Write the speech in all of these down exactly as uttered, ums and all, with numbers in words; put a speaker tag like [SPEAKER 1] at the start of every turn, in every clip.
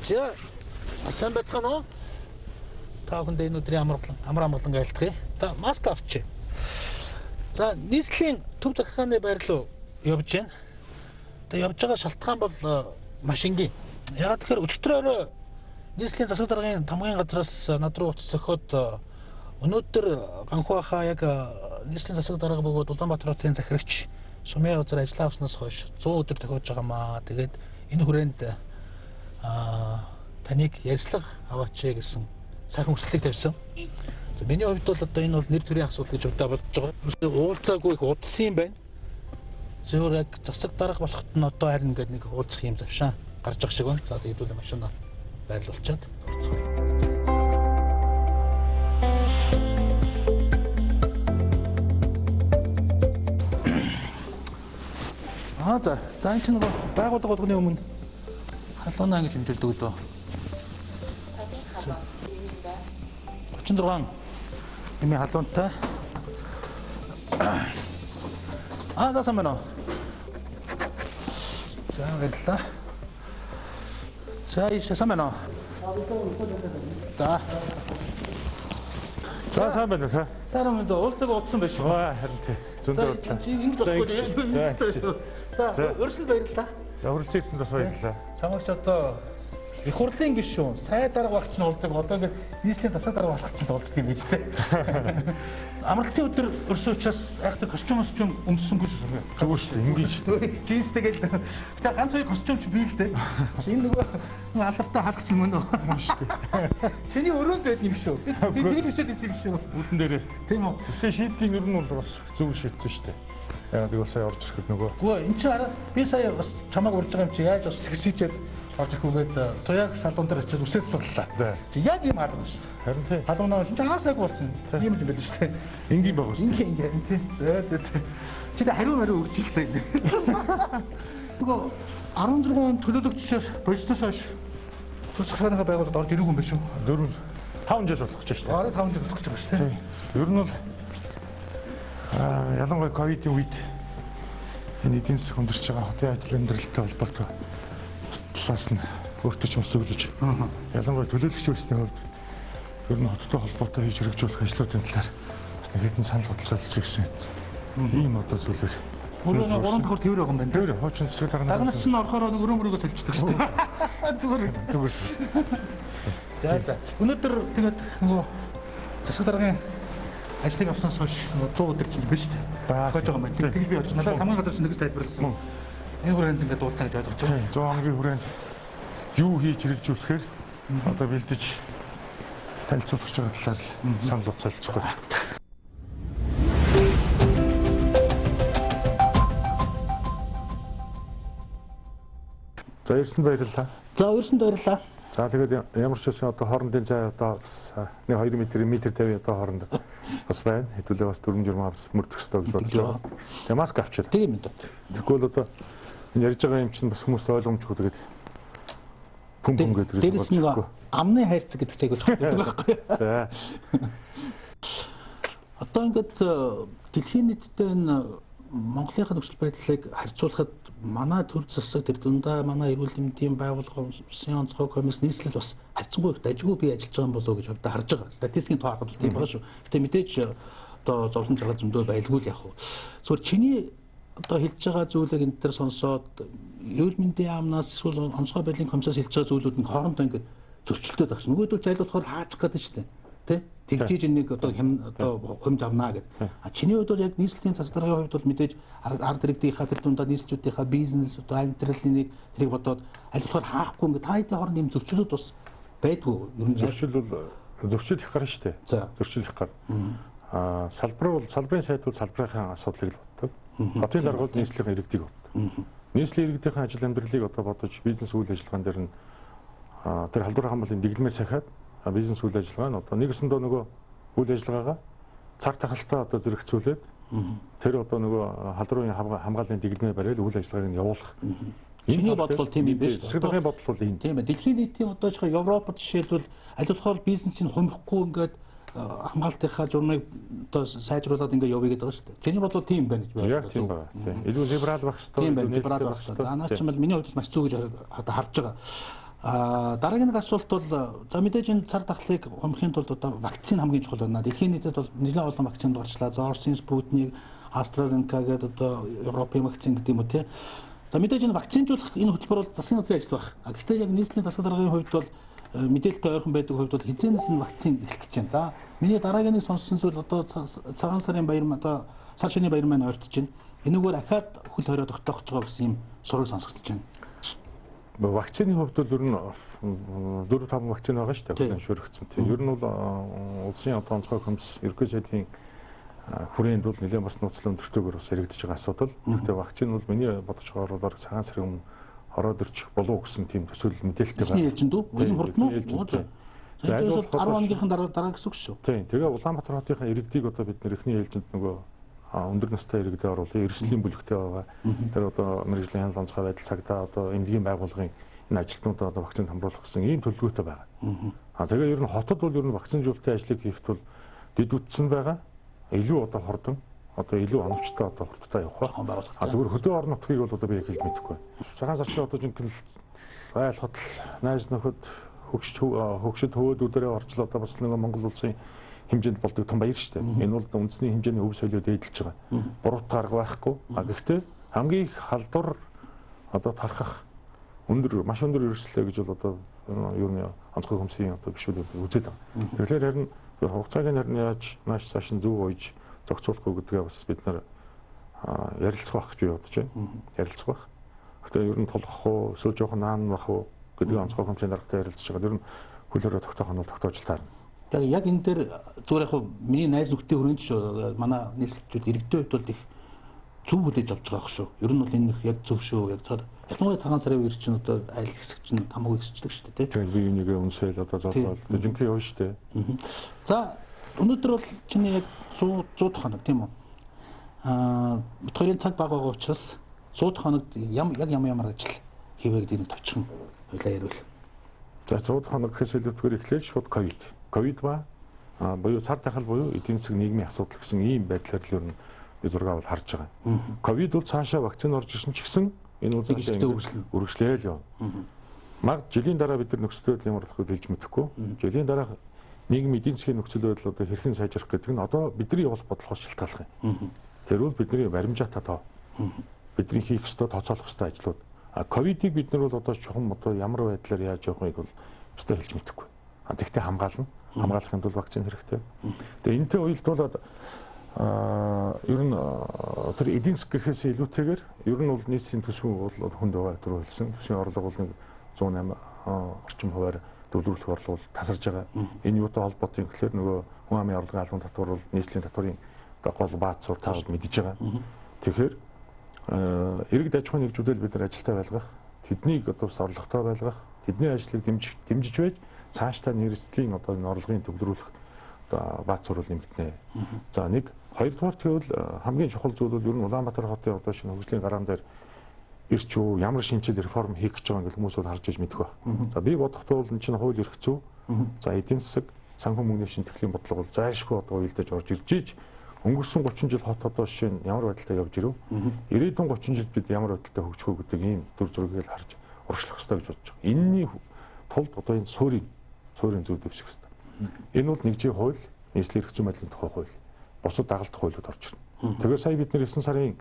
[SPEAKER 1] За сайн байцгаана уу? Та бүхэнд энэ өдрийн амарлан амар амарлан айлтгая. Та маск авчи. За нийслэлийн төв захиргааны байр руу явж байна. Тэгээ явж байгаа шалтгаан бол маш энгийн. Ягаад тэгэхээр өчигдөр нийслэлийн засаг даргын тамгын газраас над руу утас зохиод өнөөдөр ганхуухаа яг нийслэлийн засаг дарга бөгөөд Улаанбаатар хотын захирагч сумын газар ажиллаа авснаас хойш цоо өдөр тохиож байгаамаа. Тэгээд энэ хүрээнд аа таныг ярьцлага аваач гэсэн сайхан хүсэлтийг тавьсан. Миний хувьд бол одоо энэ бол нэр төрийн асуудал гэж удаа бодож байгаа. Уулзаагүй их удсан юм байна. Зөвхөн яг засаг дарга болоход нь одоо харин ингээд нэг уулзах юм завшаа гарч ах шиг байна. За тэгээд үл машина байрлуулчаад орцгоё. Аа за, за энэ чинь байгууллага болгоны өмнө халуунаа гэж хэмжилдэг дөө.
[SPEAKER 2] Таны халуун юм бэ?
[SPEAKER 1] тридцать шесть нэмий халуунтай. Аа за самбана. За баярлалаа. За иш самбана. За.
[SPEAKER 3] За сайн байна уу?
[SPEAKER 1] Сайн байна уу? Уулзаг удсан байж.
[SPEAKER 3] Аа харин тий. Зөндөө удаа.
[SPEAKER 1] Ингэж болохгүй. За өрсөл баярлалаа.
[SPEAKER 3] За хүрэлцээсэн бас баярлалаа.
[SPEAKER 1] Чамайг ч одоо их хурлын гишүүн, сайд дарга багч нь уулзаг одоо ингээд нийслэлийн засаг дарга болох ч уулздаг юм биш үү? Амралтын өдөр өрсөн учраас айхтар костюм костюм өмссөнгөө шүү дээ.
[SPEAKER 3] Зүгээр шүү дээ. Ингээд шүү дээ.
[SPEAKER 1] Джинстэйгээд гэтээ ганц хоёр костюмч бий л дээ. Энэ нөгөө алдартай хаалгач юм нөө.
[SPEAKER 3] Шүү дээ.
[SPEAKER 1] Чиний өрөөнд байд юм шүү. Би тэгэл хүчээд ирсэн юм шүү.
[SPEAKER 3] Үдэн дээрээ.
[SPEAKER 1] Тийм үү?
[SPEAKER 3] Тэгээ шийдтийн ер нь бол бас зөв шийдсэн шүү дээ. Яа би бас сая орж ирэхэд нөгөө.
[SPEAKER 1] Гүн эн чинь араа би сая бас чамайг урьж байгаа юм чи яаж бас сэгсийчээд орж ирэхгүйгээд туяаг салуун дээр очиод үсээс судлаа.
[SPEAKER 3] За
[SPEAKER 1] яг юм хаалга шүү дээ.
[SPEAKER 3] Харин тий.
[SPEAKER 1] Халуунаа чинь хаасаагүй болсон. Ийм л юм байл шүү дээ.
[SPEAKER 3] Энгийн баг шүү.
[SPEAKER 1] Ингийн ингийн тий. За за за. Чи тэ хариу мариу өгч л таа. Нөгөө арван зурган он төлөөлөгчөөс болцноос хойш захиргааныхаа байгууллагад орж ирээгүй юм биш үү?
[SPEAKER 3] дөрөв таван жил болох гэж шүү дээ.
[SPEAKER 1] Араа таван жил болох гэж байгаа шүү дээ.
[SPEAKER 3] Ер нь бол аа ялангуяа ковидын үед энэ эдийн засаг хүндэрч байгаа хотын ажил амьдралтай холбоотой талаас нь өөртөө ч бас өглөж. Ялангуяа төлөөлөгч үйлсний хувьд ер нь хоттой холбоотой хийж хэрэгжүүлэх ажлуудын талаар бас нэг хэдэн санал бодлоо солилцсон гэсэн. Ийм одоо зүйлээр
[SPEAKER 1] Өөрөө нэг гурван давхар тэрвэр байгаа юм байна.
[SPEAKER 3] Тэр хоочин засаг дарга
[SPEAKER 1] дарнаас нь орохоор нэг өрөө мөрөөгөө солилцдог шүү дээ. Зүгээр
[SPEAKER 3] зүгээр.
[SPEAKER 1] За за. Өнөөдөр тэгээд нөгөө засаг даргын ажлыг авснаас хойш цоо өдөр чинь биш үү? Тохиож байгаа юм байна. Тэгж би бодож надад тамгын газар чинь тэгж тайлбарласан. Энэ хүрээнд ингээд дуудсан гэж ойлгож байна.
[SPEAKER 3] зуун хоногийн хүрээнд юу хийж хэрэгжүүлэхээр одоо бэлдэж танилцуулах гэж байгаа талаар санал бод солилцох байна. За ирсэнд баярлалаа.
[SPEAKER 1] За ирсэнд баярлалаа.
[SPEAKER 3] За тэгээд ямар ч байсан одоо хоорондын зай одоо бас нэг хоёр метр метр тавь одоо хооронд бас байна. Хэдүүлээ бас дөрвөн журмаа бас мөрдөх ёстой гэж бодож байгаа. Тэгээ маск авчаад.
[SPEAKER 1] Тийм ээ.
[SPEAKER 3] Тэгвэл одоо энэ ярьж байгаа юм чинь бас хүмүүст ойлгомжгүй тэгээд пүм пүм гэдэг
[SPEAKER 1] юм байна. Дээрс нэг амны хайрцаг гэдэг чиг байдаг байхгүй.
[SPEAKER 3] За.
[SPEAKER 1] Одоо ингээд дэлхийн нийтэд энэ Монголынхаа нөхцөл байдлыг харьцуулахад манай төр засаг тэр дундаа манай эрүүл мэндийн байгууллага улсын онцгой комисс нийслэл бас харьцангуй их дажгүй бий ажиллаж байгаа юм болов уу гэж одоо харж байгаа. Статистикийн тоо харахад бол тийм байгаа шүү. Гэтэ мэдээж одоо зовлон жаргал зөндөө байлгүй л яг хөө. Зүгээр чиний одоо хэлж байгаа зүйлийг энэ төр сонсоод эрүүл мэндийн яамнаас эсвэл онцгой байдлын комиссаас хэлж байгаа зүйлүүд нь хоорондоо ингээд зөрчилдөд багш. Нөгөөдөл зайлуулахаар хаачих гэдэг шүү дээ. Тэ? Тэгжиж нэг одоо хэм одоо хэмж авнаа гэдэг. А чиний хувьд бол яг нийслэлийн засаг даргын хувьд бол мэдээж ард иргэдийнхаа тэр дундаа нийслэлүүдийнхаа бизнес одоо амьдралын нэг тэрийг бодоод аль болохоор хаахгүй ингээд та хэдийн хооронд юм зөрчилүүд бас байдгүй. Ер нь
[SPEAKER 3] зөрчил бол зөрчил их гарна шүү дээ. Зөрчил их гар. Аа салбар бол салбарын сайд бол салбарын асуудлыг л боддог. Хотын дарга бол нийслэлийн иргэдийг боддог. Нийслэлийн иргэдийн ажил амьдралыг одоо бодож бизнес үйл ажиллагаан дээр нь тэр халдвар хамгааллын дэглэмээ сахиад бизнес үйл ажиллагаа нь одоо нэгсэндөө нөгөө үйл ажиллагаагаа цаг тахалтай одоо зэрэгцүүлээд тэр одоо нөгөө халдварын хамгааллын дэглэмээ бариад үйл ажиллагааг нь явуулах.
[SPEAKER 1] Чиний бодол тийм юм биш үү?
[SPEAKER 3] Засаг даргын бодол бол энэ.
[SPEAKER 1] Тийм ээ. Дэлхийн нийтийн одоо жишээ Европод жишээлбэл аль болохоор бизнесийг хумихгүй ингээд хамгаалтынхаа журмыг одоо сайжруулад ингээд явъя гэдэг байгаа шүү дээ. Чиний бодол тийм байна гэж би
[SPEAKER 3] яг тийм байна. Тийм. Илүү либерал байх хэрэгтэй.
[SPEAKER 1] Тийм байна. Либерал байх хэрэгтэй. Анаа ч юм бол миний хувьд маш зүг гэж одоо харж байгаа. А дараагийн нэг асуулт бол за мэдээж энэ цар тахлыг хомхын тулд одоо вакцин хамгийн чухал байна. Дэлхийн нийтэд бол нэлээд олон вакцинд орчлаа. Зорсын, Спутник, AstraZeneca гэдэг одоо Европын вакцин гэдэг юм уу тий. За мэдээж энэ вакцинжуулах энэ хөтөлбөр бол засгийн газрын ажил байх. А гэхдээ яг нийслэлийн засаг даргын хувьд бол мэдээлэлтэй ойрхон байдаг хувьд бол хизээнээс энэ вакцин эхлэх гэж байна. За миний дараагийн нэг сонссон зүйл одоо цагаан сарын баяр одоо сар шөнийн баяр маань ойртож байна. Энэгээр ахаад хөл хорой тогтоох гэж байгаа гэсэн юм сураг сонсогдож байна.
[SPEAKER 3] Вакцины хувьд бол ер нь дөрөв таван вакцин байгаа шүү дээ. Хөдөлшөөрөгдсөн. Тийм. Ер нь бол улсын одоо онцгой хөмс ерөнхий сайдын хүрээнд бол нэлээд бас нууцлал өндөртөөр бас яригдж байгаа асуудал. Гэхдээ вакцин бол миний бодож байгаагаар бол цагаан сарын өмнө ороод ирчих болов гэсэн тийм төсөөлөл мэдээлэлтэй байна.
[SPEAKER 1] Ээлжинд үү? Үнэн хурдан уу? Тэгээд бол арав хоногийн дараа дараа гэсэн үг шүү.
[SPEAKER 3] Тийм. Тэгээ Улаанбаатар хотын иргэдийг одоо бид нэр эхний ээлжинд нөгөө өндөр настай иргэдэд оруулах эрсдлийн бүлэгтэй байгаа. Тэр одоо мэргэжлийн хяналт онцгой байдал цагдаа одоо эмнэлгийн байгууллагын энэ ажилтнуудад одоо вакцин хамруулах гэсэн ийм төлөвлөгөөтэй байгаа. Аа тэгээ ер нь хотод бол ер нь вакцинжуулалтын ажлыг хийхэд бол дэдүтсэн байгаа. Илүү одоо хурдан одоо илүү оновчтой одоо хурдтай явах ба. А зүгээр хөдөө орон нутгийг бол одоо би яг хэлж мэдэхгүй. Цагаан сарчин одоо жинхэнэ айл хотл найз нөхөд хөгшд хөгшд хөөдүүдэрээ орчлоо одоо бас нэг Монгол улсын хэмжээнд болдог том баяр шүү дээ. Энэ бол үндэсний хэмжээний өв соёлоо дээдлж байгаа. Буруут гарга байхгүй. А гэхдээ хамгийн их халдвар одоо тархах өндөр маш өндөр эрсдлээ гэж бол одоо юу нэ онцгой хөмсийн одоо гişүүд үзээд байгаа. Тэгэхээр харин хугацааг нь харин яаж нааш цааш нь зөв ойж зохицуулах уу гэдгээ бас бид нар ярилцах байх гэж би бодож байна. Ярилцах байх. Гэхдээ ер нь тулах уу, эсвэл жоохон наан бах уу гэдгийг онцгой хөмсийн даргатай ярилцж байгаа. Тэр нь хөл хорой тогтоох нь бол тогтоож таарна.
[SPEAKER 1] Яг яг энэ дээр зүгээр яг миний найз нөхдийн хүрээнд шүү. Манай нийслэлчүүд иргэдийн хувьд бол их зөв хүлээж авч байгаа шүү. Ер нь бол энэ яг зөв шүү. Яг цаад ялангуяа цагаан сарын үеэр чинь одоо айл хэсэг чинь тамаагүй хэсэгчдэг шүү дээ. Тийм
[SPEAKER 3] би юунийг үнсээл одоо зоолол жинхэнэ явна шүү дээ.
[SPEAKER 1] За өнөөдөр бол чиний яг сто хоног тийм үү? Аа бодхорын цаг бага байгаа учраас сто хоногт яг ямар ямар ажил хийвэ гэдгийг товчхон хойлоо ярил.
[SPEAKER 3] За сто хоног гэхээс илүүтэйгээр эхлээд шууд ковид. Ковид ба буюу цар тахал буюу эдийн засаг нийгмийн асуудал гэсэн ийм байдлаар л ер нь би зургаа бол харж байгаа. Ковид бол цаашаа вакцин орж ирсэн ч гэсэн энэ бол цаашаа үргэлжлэе л явна. Маг жилийн дараа бид нар нөхцөл байдлын ямар болохыг хэлж мэдэхгүй. Жилийн дараа нийгмийн эдийн засгийн нөхцөл байдал одоо хэрхэн сайжрах гэдэг нь одоо бидний явуулах бодлогоос шалтгааллах юм. Тэр бол бидний баримжаатай тоо. Бидний хийх ёстой тооцоолох ёстой ажлууд. А ковидыг бид нар бол одоо чухам одоо ямар байдлаар яаж явах вэ бол өстой хэлж мэдэхгүй. А тэгтээ хамгаална. Хамгаалахын тулд вакцин хэрэгтэй. Тэгээ энэтэй уялдуулаад аа ер нь тэр эдийн засаг гэхээс илүүтэйгээр ер нь бол нийслэлийн төсвийн бол хүнд байгаа түрүү хэлсэн. Төсвийн орлого бол нэг зуун найман орчим хувиар төвлөрүүлэх орлого бол тасарж байгаа. Энэ юутай холбоотой юм гэхээр нөгөө хүн амын орлогын албан татвар бол нийслэлийн татварын гол бааз сур таавал мэдж байгаа. Тэгэхээр иргэд аж ахуйн нэгжүүдэл бид нар ажилтаа байлгах, тэднийг одоо бас орлоготой байлгах, тэдний ажлыг дэмжих дэмжиж байж цаашдаа нэрслийн одоо энэ орлогын төвлөрүүлэх одоо бааз сур бол нэмэгдэнэ. За нэг хоёрдугаар тэгвэл хамгийн чухал зүйл бол ер нь Улаанбаатар хотын одоо шинэ хөгжлийн гараан дээр ирч үү ямар шинжил реформ хийх гэж байгаа ингээл хүмүүс бол харж иж мэдэх байх. За би бодохдоо бол энэ чинь хууль эрх зүй. За эдийн засаг, санхүү мөнгөний шинтгэлийн бодлого бол зайлшгүй одоо уялдаж орж ирж иж өнгөрсөн гучин жил хот одоо жишээ нь ямар байдалтай явж ирв. Ирээдүйн гучин жилд бид ямар байдалтай хөгжих вэ гэдэг ийм дүр зургийг л харж урагшлах хэрэгтэй гэж бодож байгаа. Энийний тулд одоо энэ суурийн суурийн зөв дэвших хэрэгтэй. Энэ бол нэгжийн хууль, нийслэлийн эрх зүйн байдлын тухай хууль, бусад дагалдах хуулиуд орж ирнэ. Тэгэхээр сая бид нэр девять сарын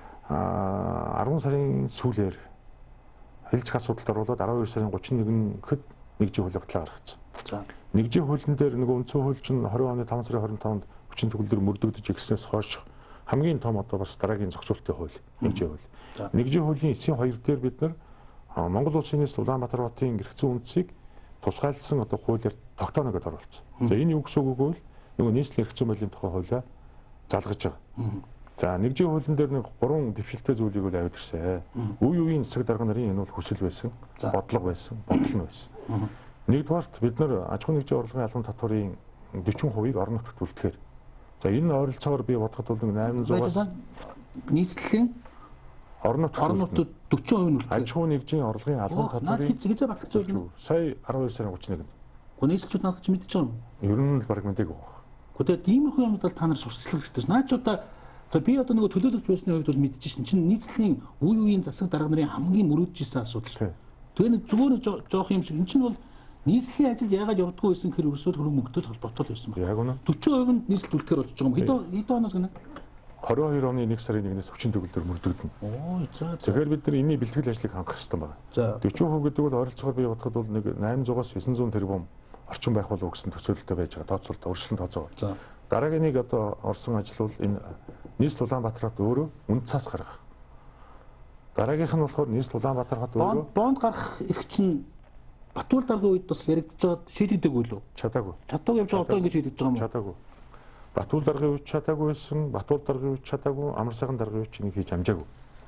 [SPEAKER 3] арван сарын сүүлээр хэлцэх асуудалд оруулаад арван хоёр сарын гучин нэгнэд нэгжийн хууль батлаа гаргацсан. Нэгжийн хуулийн дээр нөгөө үндсэн хууль чинь двадцать оны таван сарын хорин таванд хүчин төгөлдөр мөрдөгдөж ирснээс хойш хамгийн том одоо бас дараагийн зохицуулалтын хууль нэгжийн хууль. Нэгжийн хуулийн эсийн хоёр дээр бид нар Монгол улсын нийслэл Улаанбаатар хотын эрх зүйн үндсийг тусгайлсан одоо хуулиар тогтооно гэдээ оруулсан. За энэ юу гэсэн үг вэ? Нөгөө нийслэлийн эрх зүйн байдлын тухай хуулиа залгаж байгаа. За нэгжийн хуулийн дээр нэг гурван дэвшилтэй зүйлийг бол авид ирсэн. Үе үеийн засаг дарга нарын энэ бол хүсэл байсан, бодлого байсан, бодол нь байсан. Нэгдүгээрт бид нар аж ахуйн нэгжийн орлогын албан татварын forty percent-ийг орон нутагт үлдэхээр. За энэ ойролцоогоор би бодоход бол eight hundred-аас
[SPEAKER 1] нийслэлийн орон нутагт
[SPEAKER 3] орон нутагт
[SPEAKER 1] forty percent үлдэхээр.
[SPEAKER 3] Аж ахуйн нэгжийн орлогын албан татварын
[SPEAKER 1] хязгаар багтаж байна.
[SPEAKER 3] Сая twelve сарын thirty-one.
[SPEAKER 1] Гэхдээ нийслэлчүүд надад ч мэдчихэж байгаа юм.
[SPEAKER 3] Ер нь л баг мэдээг байна.
[SPEAKER 1] Гэхдээ иймэрхүү юмд бол та нар сурчлах хэрэгтэй. Наа ч удаа би одоо нөгөө төлөөлөгч байсны хувьд бол мэдчихэж шин чинь нийслэлийн үе үеийн засаг дарга нарын хамгийн мөрөөдж ирсэн асуудал. Тэгээ нэг зүгээр жоох юм шиг. Энд чинь бол нийслэлийн ажил яагаад явдггүй байсан гэхээр өрсөд хөрөнгө мөнгөтэй холбоотой байсан байна.
[SPEAKER 3] Яг үнэ.
[SPEAKER 1] forty percent нь нийслэл үлдэхээр болж байгаа юм. Хэдэн хэдэн оноос гэнэ?
[SPEAKER 3] twenty-two оны нэг сарын нэгнээс хүчин төгөлдөр мөрдөгдөн.
[SPEAKER 1] Оо за.
[SPEAKER 3] Тэгэхээр бид нар энэний бэлтгэл ажлыг хангах хэрэгтэй байна.
[SPEAKER 1] За.
[SPEAKER 3] forty percent гэдэг бол ойролцоогоор бий бодоход бол нэг eight hundred-аас nine hundred тэрбум орчин байх болов гэсэн төсөөлөлтөй байж байгаа. Тооцоололт өршөлтөнд тооцоо.
[SPEAKER 1] За.
[SPEAKER 3] Дараагийн нэг одоо орсон ажил бол энэ нийслэл Улаанбаатар хот өөрөө үнд цаас гаргах. Дараагийнх нь болохоор нийслэл Улаанбаатар хот өөрөө
[SPEAKER 1] бонд гарах эрх чинь Батуул даргын үед бас яригдж байгаа шийдэгдэг үйл үү?
[SPEAKER 3] Чадаагүй.
[SPEAKER 1] Чадаагүй явж байгаа одоо ингэж шийдэж байгаа юм уу?
[SPEAKER 3] Чадаагүй. Батуул даргын үед чадаагүй байсан, Батуул даргын үед чадаагүй, Амар сайхан даргын үед чинь хийж амжаагүй.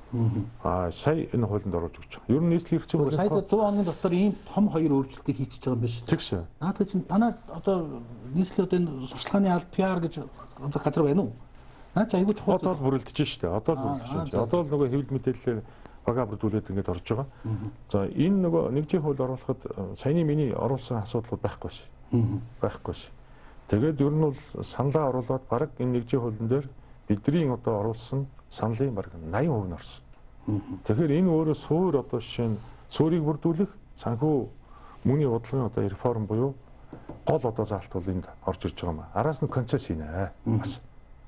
[SPEAKER 3] Аа сая энэ хуулинд оруулж өгч байгаа. Ер нь нийслэлийн хэрэгцээ
[SPEAKER 1] бол сая one hundred оны дотор ийм том хоёр өөрчлөлтийг хийчихэж байгаа юм биш үү?
[SPEAKER 3] Тэгсэн.
[SPEAKER 1] Наад чинь танаа одоо нийслэлийн одоо энэ сурчлагын аль пи ар гэж газар байна уу? Наа чи айгүй чухал.
[SPEAKER 3] Одоо л бүрэлдэж штэ. Одоо л бүрэлдэж байна. Одоо л нөгөө хэвлэл мэдээлэл бага бүрдүүлээд ингээд орж байгаа. За энэ нөгөө нэгжийн хууль оруулахад саяны миний оруулсан асуудлууд байхгүй ш. Байхгүй ш. Тэгээд ер нь бол саналаа оруулаад баг энэ нэгжийн хуулийн дээр бидний одоо оруулсан саналын баг eighty percent нь орсон. Тэгэхээр энэ өөрөө суур одоо жишээ нь суурийг бүрдүүлэх санхүү мөнгөний бодлогын одоо реформ буюу гол одоо заалт бол энд орж ирж байгаа юм. Араас нь концесс хийнэ. Бас.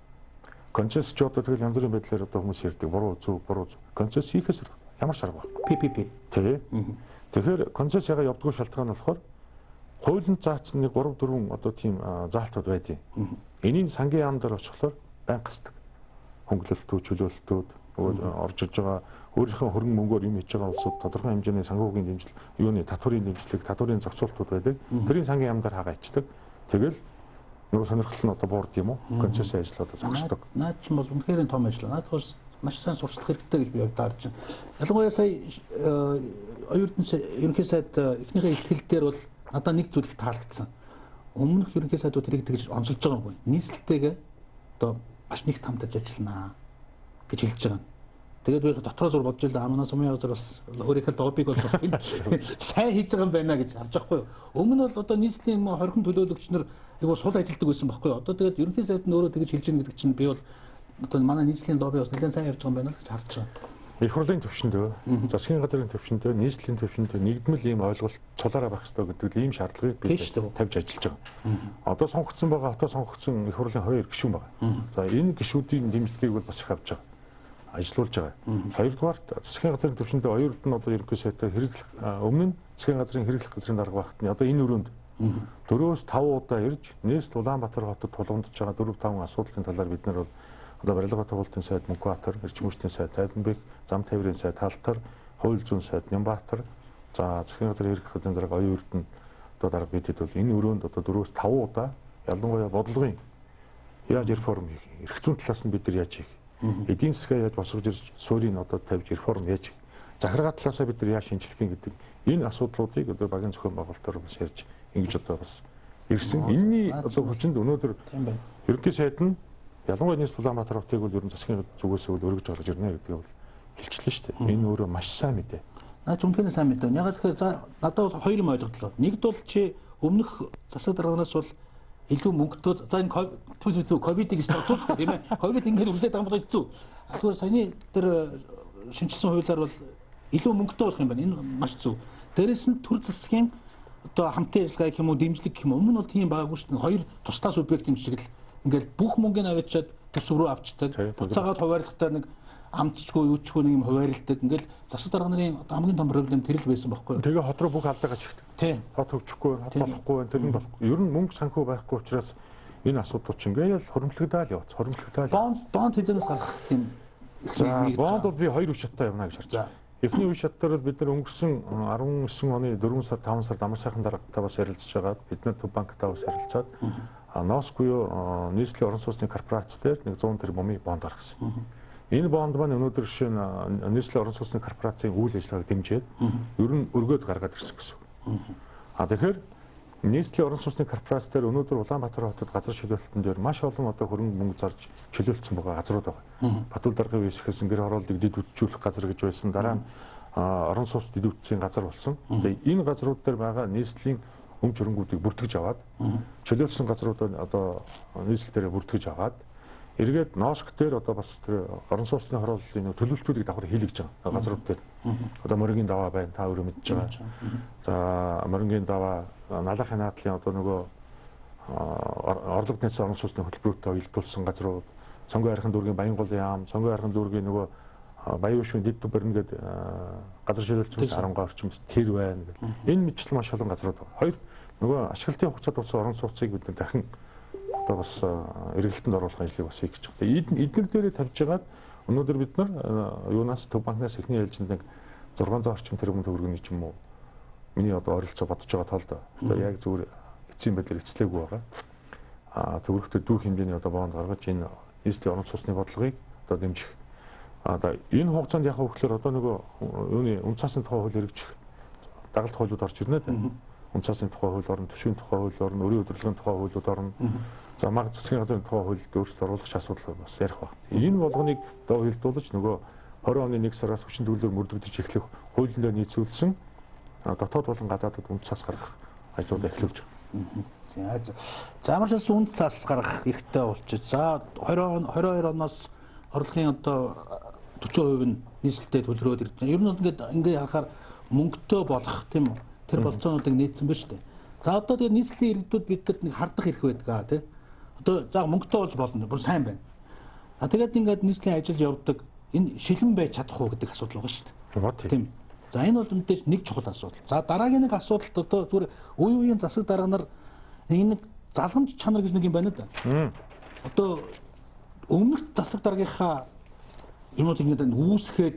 [SPEAKER 3] Концесс ч одоо тэгэл янз бүрийн байдлаар одоо хүмүүс ярьдаг буруу зөв буруу зөв. Концесс хийхээс ямар ч арга байхгүй.
[SPEAKER 1] пи пи пи.
[SPEAKER 3] Тэ. Тэгэхээр концесс яга явдггүй шалтгаан нь болохоор хуулинд заасан нэг three four одоо тийм заалтууд байдیں۔ Энийг сангийн яам дээр очихлоор байн гасдаг. Хөнгөлөлтүүд, чөлөөлтүүд орж иж байгаа өөрийнхөө хөрөнгө мөнгөөр юм хийж байгаа улсууд тодорхой хэмжээний санхүүгийн дэмжлэг, юуны татварын дэмжлэг, татварын зохицуултууд байдаг. Тэрийн сангийн яам дээр хагаа ичдэг. Тэгэл нөгөө сонирхол нь одоо буурд юм уу? Концесс ажил одоо зогсдог.
[SPEAKER 1] Наад ч бол үнэхээр том ажил. Наад бол маш сайн сурчлах хэрэгтэй гэж би бодож байна. Ялангуяа сая оюутны ерөнхий сайд эхнийхээ ихтгэл дээр бол надад нэг зүйл их таалагдсан. Өмнөх ерөнхий сайдууд тэрийг тэгж онцолж байгаа юм. Нийслэлтэйгээ одоо маш нэг хамтарч ажилланаа гэж хэлж байгаа. Тэгээд би дотроо зур бодож байлаа. Манай сумын газар бас өөрийнхөө лоббиг бол бас сайн хийж байгаа юм байна гэж харж байгаа хгүй. Өмнө нь бол одоо нийслэлийн хорхон төлөөлөгч нар айгуу сул ажилладаг байсан байхгүй юу? Одоо тэгээд ерөнхий сайд нь өөрөө тэгж хэлж байгаа гэдэг чинь би бол одоо манай нийслэлийн лобби бас нэлээд сайн явж байгаа юм байна л гэж харж байгаа.
[SPEAKER 3] Их хурлын төвшөндөө, засгийн газрын төвшөндөө, нийслэлийн төвшөндөө нэгдмэл ийм ойлголт цулаараа байх хэрэгтэй гэдэг ийм шаардлагыг би тавьж ажиллаж байгаа. Одоо сонгогдсон байгаа, одоо сонгогдсон их хурлын хоёр гишүүн байгаа. За энэ гишүүдийн дэмжлэгийг бол бас их авч байгаа. Ажиллуулж байгаа. Хоёрдугаарт засгийн газрын төвшөндөө оюурд нь одоо ерөнхий сайдаар хэрэглэх өмнө нь засгийн газрын хэрэглэх газрын дарга багт нь одоо энэ өрөөнд four-five удаа ирж нийслэл Улаанбаатар хотод тулгамдж байгаа four five асуудлын талаар бид нар одоо барилга байгуулалтын сайд Мөнхбаатар, эрчим хүчний сайд Тайванбек, зам тээврийн сайд Талтар, хууль зүйн сайд Нямбаатар, за засгийн газрын хэрэглэх газрын дарга оюун эрдэнэ одоо дарга бидэд бол энэ өрөөнд одоо four-five удаа ялангуяа бодлогын яаж реформ хийх, эрх зүйн талаас нь бид нар яаж хийх, эдийн засгаа яаж босгож ирж суурийг одоо тавьж реформ яаж хийх, захиргаа талаасаа бид нар яаж шинжлэх юм гэдэг энэ асуудлуудыг одоо багийн зохион байгуулалтаар бас ярьж ингэж одоо бас ирсэн. Энэний одоо хүчинд өнөөдөр ерөнхий сайд нь ялангуяа нийслэл Улаанбаатар хотыг бол ер нь засгийн зүгээс бол өргөж гаргаж ирнэ гэдгийг бол хэлчихлээ шүү дээ. Энэ өөрөө маш сайн мэдээ.
[SPEAKER 1] Наач үнэхээр сайн мэдээ. Яг тэгэхээр за надад бол хоёр юм ойлголоо. Нэгд бол чи өмнөх засаг дарганаас бол илүү мөнгөтэй за энэ ковидыг статус тийм ээ. Ковид ингээд үлдээд байгаа юм байна. Асуур саяны тэр шинжилсэн хуулиар бол илүү мөнгөтэй болох юм байна. Энэ маш зөв. Дээрээс нь төр засгийн одоо хамтын ажиллагаа гэх юм уу дэмжлэг гэх юм өмнө нь бол тийм байгаагүй шүү дээ. Хоёр тусдаа субъект юм шиг л ингээл бүх мөнгөний авчиад төсөв рүү авчдаг. Буцаагаад хуваарлахтаа нэг амтчгүй юучгүй нэг юм хуваарлдаг. Ингээл засаг дарга нарын хамгийн том проблем тэр л байсан байхгүй юу?
[SPEAKER 3] Тэгээ хот руу бүх алдаа гачигдаг. Тийм. Хот хөгжихгүй, хот болохгүй, тэр нь болохгүй. Ер нь мөнгө санхүү байхгүй учраас энэ асуудал чинь ингээл хуримтлагдаал явц. Хуримтлагдаал. Бонд
[SPEAKER 1] бонд хизэнээс гарах юм.
[SPEAKER 3] За бонд бол би хоёр үе шаттай явна гэж харж байна. Эхний үе шаттаар бол бид нар өнгөрсөн nineteen оны four сар five сард амар сайхан даргатай бас ярилцж байгаад бид нар Төв банктай бас ярилцаад НОС буюу нийслэлийн орон сууцны корпорац дээр one hundred тэрбумын бонд гаргасан. Энэ бонд маань өнөөдөр жишээ нь нийслэлийн орон сууцны корпорацийн үйл ажиллагааг дэмжиж ер нь өргөөд гаргаад ирсэн гэсэн. А тэгэхээр нийслэлийн орон сууцны корпорац дээр өнөөдөр Улаанбаатар хотод газар чөлөөлөлтөн дээр маш олон одоо хөрөнгө мөнгө зарж чөлөөлсөн байгаа газрууд байгаа. Батуул даргын үеэсхээс гэр хорооллыг дэд үтжүүлэх газар гэж байсан. Дараа нь орон сууц дэд үтцийн газар болсон. Тэгээ энэ газрууд дээр байгаа нийслэлийн өмч хөрөнгүүдийг бүртгэж аваад чөлөөлсөн газруудад одоо нийслэл дээр бүртгэж аваад эргээд нооск дээр одоо бас тэр орон сууцны хорооллын төлөвлөлтүүдийг давхар хийлгэж байгаа газрууд дээр. Одоо морингийн даваа байна, та өөрөө мэдж байгаа. За морингийн даваа, налахын наадлын одоо нөгөө орлого нээсэн орон сууцны хөтөлбөрөөртөө уялдуулсан газрууд, Сонгой архын дүүргийн Баянгол яам, Сонгой архын дүүргийн нөгөө Баян ушгийн дэд дүбэрнэ гэдэг газар ширүүлэлцээс харангаа орчимс тэр байна гэл. Энэ мэдчил маш олон газрууд байна. Хоёр нөгөө ашиглалтын хугацаанд болсон орон сууцыг бид дахин одоо бас эргэлтэнд оруулах ажлыг бас хийх гэж байна. Тэгээ эдгээр дээрээ тавьж байгаад өнөөдөр бид нар юунаас Төв банкнаас эхний ээлжинд нэг зургаан зуун орчим тэрбум төгрөгийн ч юм уу миний одоо ойролцоо бодож байгаа тоолд одоо яг зүгээр эцсийн байдлаар эцлээгүй байгаа. А төгрөгтэй дүү хэмжээний одоо бонд гаргаж энэ нийслэлийн орон сууцны бодлогыг одоо дэмжих. Одоо энэ хугацаанд яг хөвчлөр одоо нөгөө юуны үн цасны тухай хууль хэрэгжих дагалт хуулиуд орж ирнэ дээ. Үн цасны тухай хууль орно, төсвийн тухай хууль орно, өрийн удирдлагын тухай хуулиуд орно. За марк засгийн газрын тухай хуульд өөрсдөө оруулах асуудал бас ярих баг. Энэ болгоныг доо хилдуулж нөгөө двадцать оны нэг сараас хүчин төгөлөөр мөрдөгдөж эхлэх хуулиндаа нийцүүлсэн дотоод болон гадаадд үн цас гаргах ажлуудаа эхлүүлж байгаа.
[SPEAKER 1] За за ямар ч үн цас гаргах хэрэгтэй болчих. За двадцать хоёр оноос орлогын одоо forty percent нь нийслэлтэй төлрөөд ирж байна. Ер нь ингээд ингээд харахаар мөнгөтэй болох тийм үү? Тэр болцоонуудыг нээсэн ба шүү дээ. За одоо тэгээ нийслэлийн иргэдүүд бидэрт нэг хардах хэрэг байдаг аа тийм. Одоо за мөнгөтэй болж болно. Бүр сайн байна. А тэгээд ингээд нийслэлийн ажил явдаг энэ шилэн байж чадах уу гэдэг асуудал байгаа шүү дээ. Тийм. За энэ бол мэдээж нэг чухал асуудал. За дараагийн нэг асуудал одоо зүгээр үе үеийн засаг дарга нар энэ нэг залгамж чанар гэж нэг юм байна да. Одоо өмнөх засаг даргийнхаа юмуд ингээд үүсгээд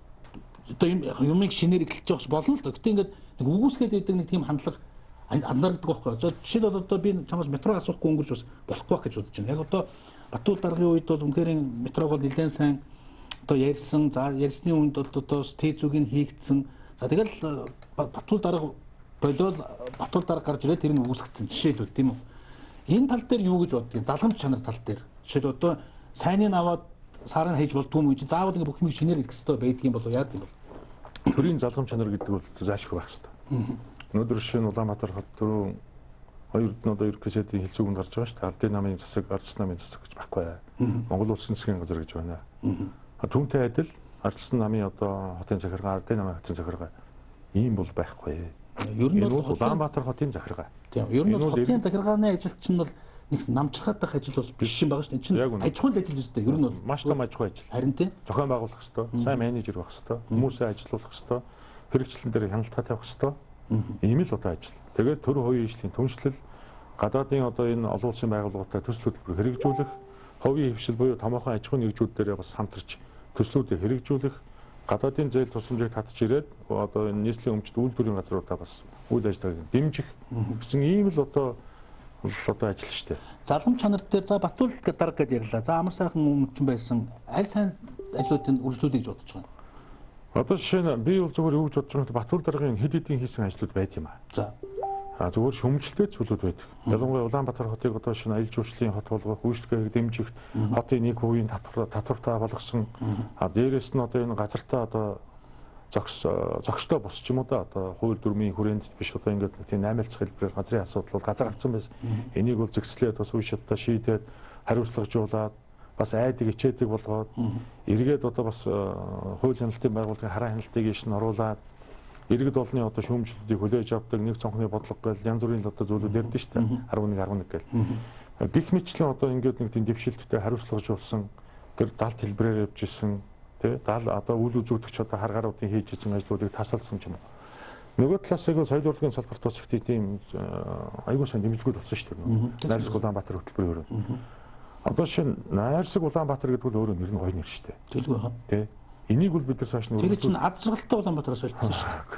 [SPEAKER 1] одоо юмыг шинээр эхэлж явах болно л да. Гэтэ ингээд нэг үүсгээд идэг нэг тийм хандлага анзаардаг байхгүй. За жишээлбэл одоо би чамаас метро асуухгүй өнгөрч бас болохгүй байх гэж бодож байна. Яг одоо Батул даргын үед бол үнэхээр метрог бол нэлээд сайн одоо ярьсан. За ярьсны үед бол одоо тээзүүг нь хийгдсэн. За тэгэл Батул дарга болоод Батул дарга гарч ирээд тэр нь үүсгэсэн жишээлбэл тийм үү. Энэ тал дээр юу гэж боддгийг залгамж чанар тал дээр. Жишээл одоо сайныг аваад сарыг хийж болдгүй юм чи заавал ингэ бүх юмыг шинээр хийх хэрэгтэй байдаг юм болов яа гэм бол.
[SPEAKER 3] Төрийн залгамж чанар гэдэг бол заашгүй байх хэрэгтэй. Өнөөдөр шинэ Улаанбаатар хот дөрөв хоёр нь одоо ерөнхийдөө хэлцүүгэнд гарч байгаа шүү дээ. Ардын намын засаг, Ардс намын засаг гэж байхгүй. Монгол улсын засгийн газар гэж байна. Түүнтэй адил Ардс намын одоо хотын захиргаа, Ардын намын хотын захиргаа ийм бол байхгүй.
[SPEAKER 1] Ер нь бол
[SPEAKER 3] Улаанбаатар хотын захиргаа.
[SPEAKER 1] Тийм. Ер нь бол хотын захиргааны ажилч нь бол нэг намжихад байх ажил бол биш юм байгаа шүү дээ. Энд чинь аж ахуйн ажил үстэй. Ер нь бол
[SPEAKER 3] маш том аж ахуйн ажил.
[SPEAKER 1] Харин тийм.
[SPEAKER 3] Зохион байгуулах хэрэгтэй, сайн менежер байх хэрэгтэй, хүмүүсээ ажилуулах хэрэгтэй, хэрэгчлэн дээр хяналтаа тавих хэрэгтэй. Ийм л одоо ажил. Тэгээд төр хувийн ижлийн түншлэл, гадаадын одоо энэ олон улсын байгууллагуудтай төсөл хөтөлбөр хэрэгжүүлэх, хувийн хвшил буюу томоохон аж ахуйн нэгжүүд дээрээ бас хамтарч төслүүдийг хэрэгжүүлэх, гадаадын зээл тусламжийг татж ирээд одоо энэ нийслэлийн өмчт үйлдвэрийн газруудаа бас үйл ажиллагааг дэмжих гэсэн ийм л одоо одоо ажил шүү дээ.
[SPEAKER 1] Залгамж чанар дээр за Батул дарга гэж ярьлаа. За амар сайхан өмчин байсан. Аль сайн ажлуудын үргэлжлүүлэх гэж бодож байгаа.
[SPEAKER 3] Одоо жишээ нь би бол зүгээр юу гэж бодож байгаа Батул даргын хэд хэдийн хийсэн ажлууд байт юм аа.
[SPEAKER 1] За.
[SPEAKER 3] А зүгээр шөмжлөлтэй зүйлүүд байдаг. Ялангуяа Улаанбаатар хотыг одоо шинэ аялал жуулчлалын хот болгох, үйлчлэгийг дэмжих, хотын нэг хувийн татвартай болгосон. А дээрээс нь одоо энэ газартаа одоо зогс зогстой босч юм уу да одоо хууль дүрмийн хүрээнд биш одоо ингээд тийм наймаалцах хэлбэрээр газрын асуудал бол газар авсан байсан. Энийг бол зэгцлээд бас үе шаттай шийдээд хариуцлагажуулаад бас айдаг ичээдэг болгоод эргээд одоо бас хууль хяналтын байгууллагын хараа хяналтыг иш нь оруулаад иргэд олонний одоо шүүмжлүүдийг хүлээж авдаг нэг цонхны бодлого гэл янз бүрийн одоо зүйлүүд ярьдэн шүү дээ. eleven eleven гэл. Гэх мэтлэн одоо ингээд нэг тийм дэвшилттэй хариуцлагажуулсан тэр далд хэлбэрээр явж исэн тэ дал одоо үйл үзүүлэгч одоо хар гаруудын хийж исэн ажлуудыг тасалсан юм. Нөгөө талаас яг соёл урлагийн салбарт бас их тийм аягүй сайн дэмжлэгүүд болсон шүү дээ. Найрсаг Улаанбаатар хөтөлбөрөөр. Одоо шинэ Найрсаг Улаанбаатар гэдэг бол өөрөө нэр нь гоё нэр шүү дээ.
[SPEAKER 1] Төлгөө хаа.
[SPEAKER 3] Тэ. Энийг бол бид нар цааш нь
[SPEAKER 1] тэр чинь ад жаргалтай Улаанбаатараас солилцсон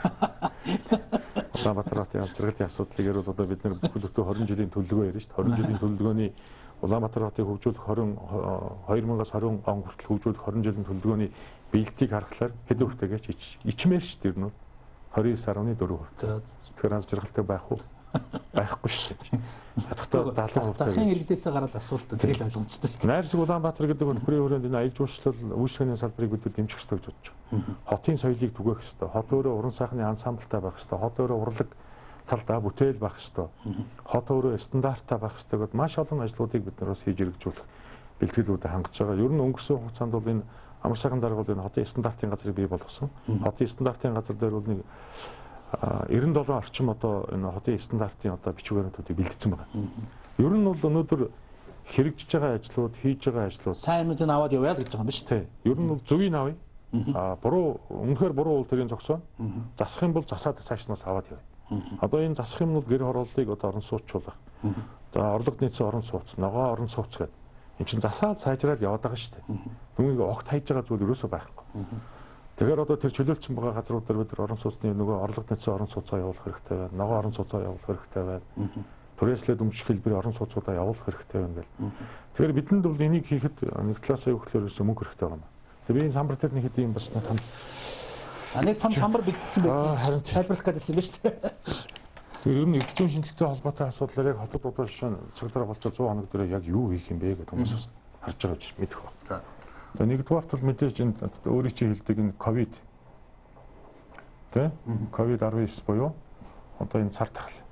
[SPEAKER 1] шүү.
[SPEAKER 3] Улаанбаатар хотын ад жаргалын асуудлыг ярил одоо бид нар бүхэл бүтэн twenty жилийн төлөвлөгөө ярьж шүү дээ. twenty жилийн төлөвлөгөөний Улаанбаатар хотыг хөгжүүлэх twenty twenty он хүртэл хөгжүүлэх twenty жилийн төлөвлөгөөний биелтийг харахаар хэд хүртэйгэж ичмээр ш тэр нь twenty-nine point four percent. Тэгэхээр ад жаргалтай байх уу? Байхгүй шүү. Хатагтай seventy percent.
[SPEAKER 1] Захын иргэдээсээ гараад асуулт тэгэл ойлгомжтой шүү.
[SPEAKER 3] Найрсаг Улаанбаатар гэдэг хөтөлбөрийн хүрээнд энэ аялал жуулчлал үйлчлэгийн салбарыг бид дэмжих хэрэгтэй гэж бодож байна. Хотын соёлыг түгээх хэрэгтэй. Хот өөрөө уран сайхны ансамблтай байх хэрэгтэй. Хот өөрөө урлаг талдаа бүтээл байх хэрэгтэй. Хот өөрөө стандарттай байх хэрэгтэй гэдээ маш олон ажлуудыг бид нар бас хийж хэрэгжүүлэх бэлтгэлүүдэд хангаж байгаа. Ер нь өнгөрсөн хугацаанд бол энэ амар сайхан дарга бол энэ хотын стандартын газрыг бий болгосон. Хотын стандартын газар дээр бол нэг девяносто seven орчим одоо энэ хотын стандартын одоо бичвэрүүдийг бэлдсэн байгаа. Ер нь бол өнөөдөр хэрэгжиж байгаа ажлууд, хийж байгаа ажлууд
[SPEAKER 1] сайн юмнуудыг аваад явъя л гэж байгаа юм биш үү?
[SPEAKER 3] Ер нь бол зөвийг авъя. А буруу үнэхээр буруу уул төрийн зогсоо. Засах юм бол засаад цаашнаас аваад явъя. Одоо энэ засах юмнууд гэр хорооллыг одоо орон сууцчуулах. За орлого нийцсэн орон сууц, ногоо орон сууц гэдэг. Энд чинь засаад сайжраад яваад байгаа шүү дээ. Түүнийг огт хайж байгаа зүйл ерөөсөө байхгүй. Тэгэхээр одоо тэр чөлөөлсөн байгаа газруудаар бид орон сууцны нөгөө орлого нийцсэн орон сууцаа явуулах хэрэгтэй байна. Ногоо орон сууцаа явуулах хэрэгтэй байна. Түрээслээд өмчих хэлбэрийн орон сууцуудаа явуулах хэрэгтэй байна гэл. Тэгэхээр бидэнд бол энийг хийхэд нэг талаасаа өгөхлөөр ерөөсөө мөнгө хэрэгтэй байна. Тэгээ би энэ самбар дээр нэг хэд юм бас том
[SPEAKER 1] А нэг том самбар бэлтгэсэн байсан. Харин тайлбарлах гэсэн юм шүү дээ.
[SPEAKER 3] Тэгэхээр ер нь эрх зүйн шинжилгээтэй холбоотой асуудлаар яг хотод одоо жишээ нь цагдаа болж байгаа цуг хоног дээр яг юу хийх юм бэ гэдэг хүмүүс бас харж байгаа гэж мэдэх байна. Тэгээ нэгдүгээрт бол мэдээж энэ өөрийн чинь хэлдэг энэ ковид тэ ковид nineteen буюу одоо энэ цар тахал.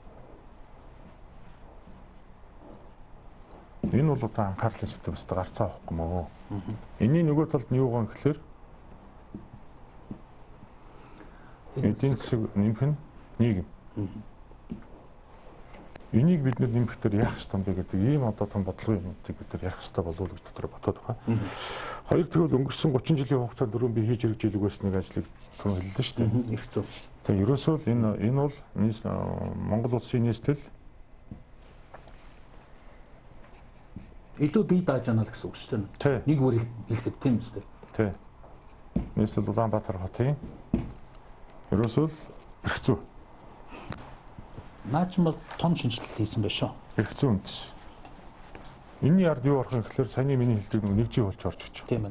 [SPEAKER 3] Энэ бол одоо анхаарлын сэдв баста гарцаа авахгүй мөө. Энийн нөгөө талд нь юу гоо гэхээр эдийн засаг нэмэх нь нийгэм. Энийг бид нэр нэмэхдээ яах ёстой юм бэ гэдэг ийм одоо том бодлогын юмнуудыг бид нар ярих ёстой болов уу гэж дотор бодоод байгаа. Хоёр тэгвэл өнгөрсөн thirty жилийн хугацаанд дөрөв би хийж хэрэгжүүлэг байсныг ажлыг түрүү хэллээ шүү дээ.
[SPEAKER 1] Их зөв.
[SPEAKER 3] Тэгээ ерөөсөө энэ энэ бол Монгол улсын нийслэл
[SPEAKER 1] илүү бие дааж яана л гэсэн үг шүү дээ. Нэг үгээр хэлэхэд тийм үстэй.
[SPEAKER 3] Тий. Нийслэл Улаанбаатар хотын ерөөсөө эрх зүй.
[SPEAKER 1] Наач бол том шинжилгээ хийсэн байх шүү.
[SPEAKER 3] Эрх зүй үндэс. Энийний ард юу орох юм гэхээр саяны миний хэлдэг нэг жи болж орж ич.
[SPEAKER 1] Тийм ээ.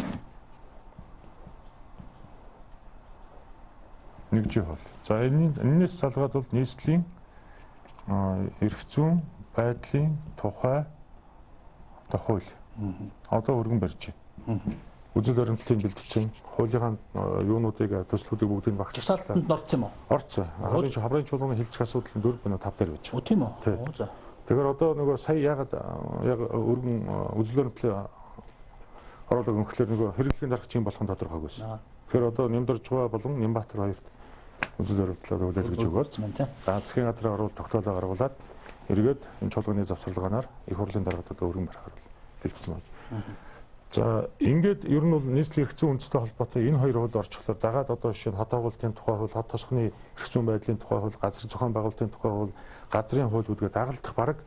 [SPEAKER 3] Нэг жи бол. За энэ энэс салгаад бол нийслэлийн эрх зүйн байдлын тухай одоо хууль. Одоо өргөн барьж байна. Үзэл баримтлалыг бэлтгэсэн, хуулийн юунуудыг төслүүдийг бүгдийг багцлаа.
[SPEAKER 1] Салтанд орсон юм уу?
[SPEAKER 3] Орсон. Хаврын хаврын чуулганы хэлцэх асуудлын дөрв бинүү тав дээр байж.
[SPEAKER 1] Оо тийм үү?
[SPEAKER 3] Оо за. Тэгэхээр одоо нөгөө сая ягаад яг өргөн үзэл баримтлалыг оруулаг өнөхлөөр нөгөө хэрэглэлийн дарга чинь болох нь тодорхойг байсан. Тэгэхээр одоо Нямдарж гоо болон Нямбатар хоёрт үзэл баримтлалыг хүлээлгэж өгөөд за засгийн газрын орол тогтоолоо гаргуулад эргээд энэ чуулганы завсарлагаанаар их хурлын даргад одоо өргөн барихаар бэлдсэн байна. За ингээд ер нь бол нийслэлийн эрх зүйн үндэстэй холбоотой энэ хоёр хууль орчихлоор дагаад одоо жишээ нь хот агуулгын тухай хууль, хот тосгоны эрх зүйн байдлын тухай хууль, газрын зохион байгуулалтын тухай хууль, газрын хууль гэдгээ дагалдах бараг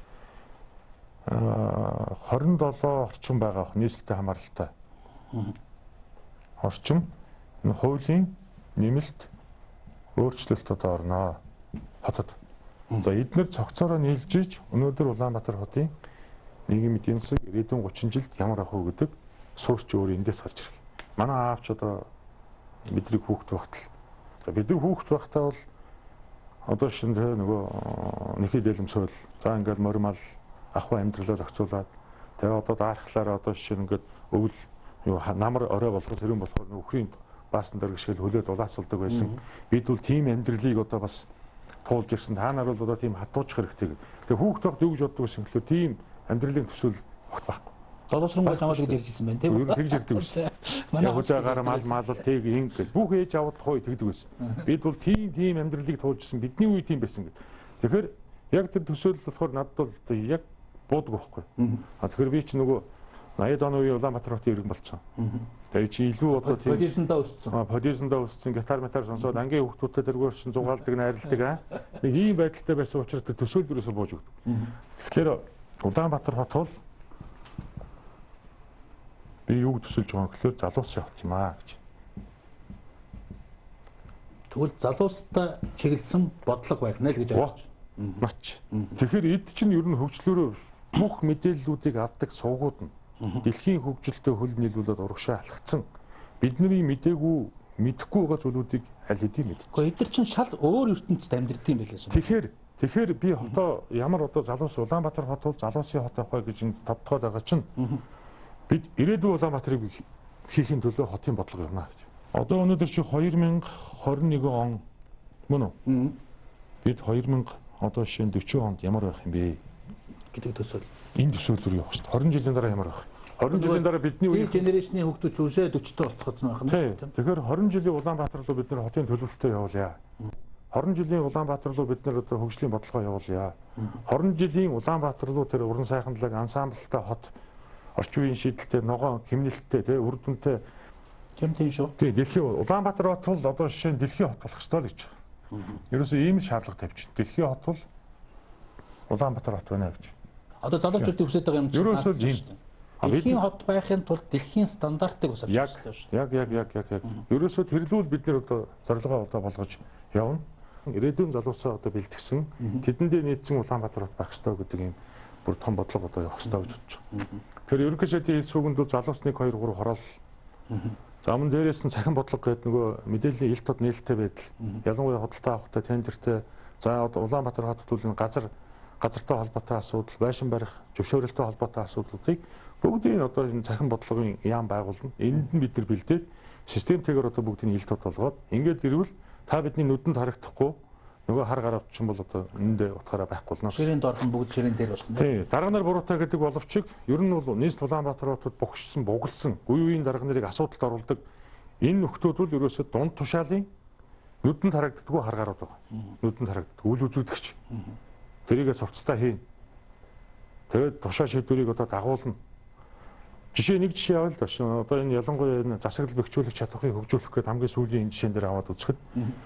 [SPEAKER 3] twenty seven орчим байгаа нийслэлтэй хамааралтай. Орчим энэ хуулийн нэмэлт өөрчлөлт одоо орноо хотод. За эдгээр цогцоороо нийлж иж өнөөдөр Улаанбаатар хотын нийгмийн эдийн засаг ирээдүйн thirty жилд ямар ах вэ гэдэг суурч өөр эндээс гарч ирэх. Манай аавч одоо бидний хүүхэд багтал. За бидний хүүхэд багтаа бол одоо шинэ нөгөө нэхий дэлэмсөөл за ингээл мормал ахва амьдралаа зохицуулаад тэгээ одоо даархлаараа одоо жишээ нь ингээд өвөл юу намар орой болгох хэрэг болохоор нөхрийн баасан дээр гიშгэл хөлөөд улаацуулдаг байсан. Бид бол тийм амьдралыг одоо бас туулж ирсэн. Та нар бол одоо тийм хатуучих хэрэгтэй гэдэг. Тэгээ хүүхэд багт юу гэж боддог байсан гэхэлээ тийм амьдралын төсөөл огт байхгүй.
[SPEAKER 1] Долоосрон гол хамаад гэж ярьжсэн байна тийм үү?
[SPEAKER 3] Юу тэгж ярьдаг байсан. Манай хөдөөгаар мал мал тэг ин гэл бүх ээж аваад хой тэгдэг байсан. Бид бол тийм тийм амьдралыг туулжсэн. Бидний үе тийм байсан гэдэг. Тэгэхээр яг тэр төсөөлөл болохоор надад бол яг буудаг байхгүй. А тэгэхээр би чи нөгөө eighty оны үеийн Улаанбаатар хотын иргэн болцсон. Тэгээ чи илүү одоо тийм
[SPEAKER 1] подизндаа өссөн.
[SPEAKER 3] А подизндаа өссөн гитар метар сонсоод ангийн хүүхдүүдтэй тэргээр чин зугаалдаг найрладаг аа. Нэг ийм байдалтай байсан учраас төсөөлөл юусоо бууж өгдөг. Тэгэхээр Улаанбаатар хот бол би юуг төсөлж байгаа гэхээр залуусын хот юм аа гэж.
[SPEAKER 1] Тэгвэл залуустай чиглэсэн бодлого байх нь л гэж бодож байна.
[SPEAKER 3] Мач. Тэгэхээр эд чинь ер нь хөгжлөөрөө бүх мэдээллүүдийг авдаг сувгууд нь дэлхийн хөгжилтэй хөл нийлүүлээд урагшаа алхацсан. Бидний мдээгүй мэдэхгүй байгаа зүйлүүдийг аль хэдийн мэдчихсэн.
[SPEAKER 1] Гэхдээ эдгээр чинь шал өөр ертөнцид амьдардаг юм байлээ.
[SPEAKER 3] Тэгэхээр тэгэхээр би хотоо ямар одоо залуус Улаанбаатар хот бол залуусын хот авах гэж энэ товтгоод байгаа чинь бид ирээдүйн Улаанбаатарыг хийхин төлөө хотын бодлого явна гэж. Одоо өнөөдөр чи twenty twenty-one он мөн үү? Бид two thousand одоо жишээ нь forty онд ямар байх юм бэ
[SPEAKER 1] гэдэг төсөөл.
[SPEAKER 3] Энэ төсөөлөөр явах шүү дээ. twenty жилийн дараа ямар байх вэ? хорин жилийн дараа бидний
[SPEAKER 1] үеийн генерашны хүүхдүүд үржээ дөчтэй болчихсон байх юм
[SPEAKER 3] шүү дээ. Тэгэхээр хорин жилийн Улаанбаатар руу бид нар хотын төлөвлөлтөд явуулъя. хорин жилийн Улаанбаатар руу бид нар одоо хөгжлийн бодлогоо явуулъя. хорин жилийн Улаанбаатар руу тэр уран сайханлаг ансамблтай хот орчин үеийн шийдэлтэй ногоон хэмнэлттэй тий үр дүнтэй
[SPEAKER 1] тийм тийм шүү.
[SPEAKER 3] Тий дэлхийн Улаанбаатар хот бол одоо жишээ нь дэлхийн хот болох ёстой л гэж байна. Ерөөсөө ийм шаардлага тавьчих. Дэлхийн хот бол Улаанбаатар хот байна гэж.
[SPEAKER 1] Одоо залуучуудын хүсэж байгаа юм чинь
[SPEAKER 3] ерөөсөө ийм
[SPEAKER 1] дэлхийн хот байхын тулд дэлхийн стандартыг бас авч
[SPEAKER 3] хэрэгтэй шүү. Яг яг яг яг яг. Ерөөсөө тэрлүүл бид нэр одоо зорилгоо одоо болгож явна. Ирээдүйн залуусаа одоо бэлтгэсэн тэдэндээ нийцсэн Улаанбаатар хот байх ёстой гэдэг ийм бүр том бодлого одоо явах ёстой гэж бодож байна. Тэр ерөнхийдөө эд сүгэнд залуус нэг хоёр гурав хороол. За мөн дээрээс нь цахим бодлого гэдэг нөгөө мэдээллийн ил тод нээлттэй байдал. Ялангуяа худалдаа авахтай, тендертэй. За одоо Улаанбаатар хот төлөвлөлийн газар газартай холбоотой асуудал, байшин барих, зөвшөөрөлтэй холбоотой асуудлуудыг бүгдийг одоо энэ цахим бодлогын яам байгуулна. Энд нь бид нар бэлдээд системтэйгээр одоо бүгдийг ил тод болгоод ингээд ирвэл та бидний нүдэнд харагдахгүй нөгөө хар гар авчин бол одоо эндээ утгаараа байхгүй болно.
[SPEAKER 1] Ширийн доорхон бүгд ширийн дээр болно.
[SPEAKER 3] Тий, дарга нар буруутай гэдэг боловч ер нь бол нийслэл Улаанбаатар хотод богшсон, бугалсан, үе үеийн дарга нарыг асуудалд оруулдаг энэ нөхдүүд бол ерөөсөө дунд тушаалын нүдэнд харагддаггүй хар гарууд байгаа. Нүдэнд харагддаг үл үзүүлэгч. Тэрийгээ сурцтай хийн. Тэгээд тушаа шийдвэрийг одоо дагуулна. Жишээ нэг жишээ авал л да. Одоо энэ ялангуяа энэ засаглал бэхжүүлэх чадварыг хөгжүүлэх гэдэг хамгийн сүүлийн энэ жишээн дээр аваад үзэхэд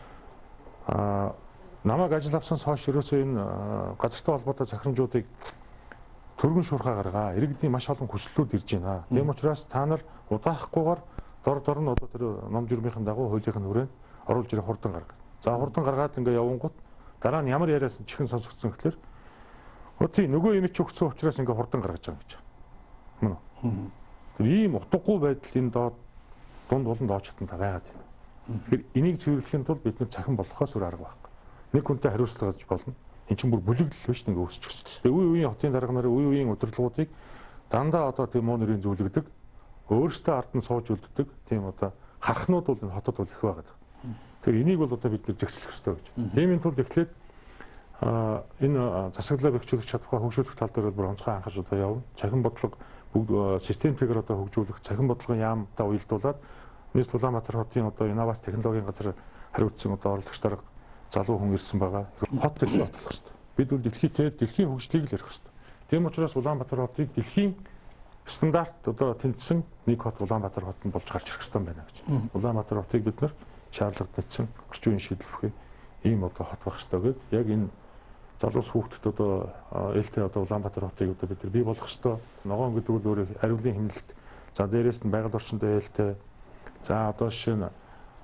[SPEAKER 3] аа намайг ажил авсанаас хойш ерөөсөө энэ газартай холбоотой захирамжуудыг төргөн шуурхаа гаргаа. Иргэдийн маш олон хүслүүд ирж байна. Тийм учраас та нар удаахгүйгээр дор дор нь одоо тэр ном журмынхын дагуу хуулийнхын хүрээнд оруулж ирэх хурдан гаргав. За хурдан гаргаад ингээ явангууд дараа нь ямар яриас чихэн сонсогдсон гэхэлэр оо тий нөгөө юм чи өгсөн учраас ингээ хурдан гаргаж байгаа гэж. Мөн үү? Тэр ийм утгагүй байдал энэ доод дунд болон доочтон та байгаад байна. Тэгэхээр энийг цэвэрлэхийн тулд бид нэр цахим болохоос өөр арга байхгүй. Нэг хүнтэй хариуцлагаж болно. Эн чинь бүр бүлэглэл биш ингээ үүсчихсэн. Тэгээ үе үеийн хотын дарга нарын үе үеийн удирдлагуудыг дандаа одоо тийм муу нэрийн зүйлгдэг, өөрсдөө ард нь сууж үлддэг тийм одоо харахнууд бол энэ хотод бол их байгаад. Тэгэхээр энийг бол одоо бид нэр зэгцлэх хэрэгтэй гэж. Тиймийн тулд эхлээд энэ засаглалаа бэхжүүлэх чадвараа хөгжүүлэх тал дээр бүр онцгой анхаарч одоо явна. Цахим бодлого бүгд системтэйгээр одоо хөгжүүлэх, цахим бодлогын яамтай уялдуулаад нийслэл Улаанбаатар хотын одоо инновац технологийн газар хариуцсан одоо оролцогч дарга залуу хүн ирсэн байгаа. Хот дэлхийн хот болох хэрэгтэй. Бид бол дэлхийдээ дэлхийн хөгжлийг л ярих хэрэгтэй. Тийм учраас Улаанбаатар хотыг дэлхийн стандарт одоо тэнцсэн нэг хот Улаанбаатар хот нь болж гарч ирэх хэрэгтэй байна гэж. Улаанбаатар хотыг бид нар шаардлагатай орчин үеийн шийдлэх ийм одоо хот байх хэрэгтэй гэдэг. Яг энэ залуус хүүхдэд одоо ээлтэй одоо Улаанбаатар хотыг одоо бид нар бий болгох хэрэгтэй. Ногоон гэдэг бол өөрөө ариулын хэмнэлт. За дээрээс нь байгаль орчинд ээлтэй. За одоо жишээ нь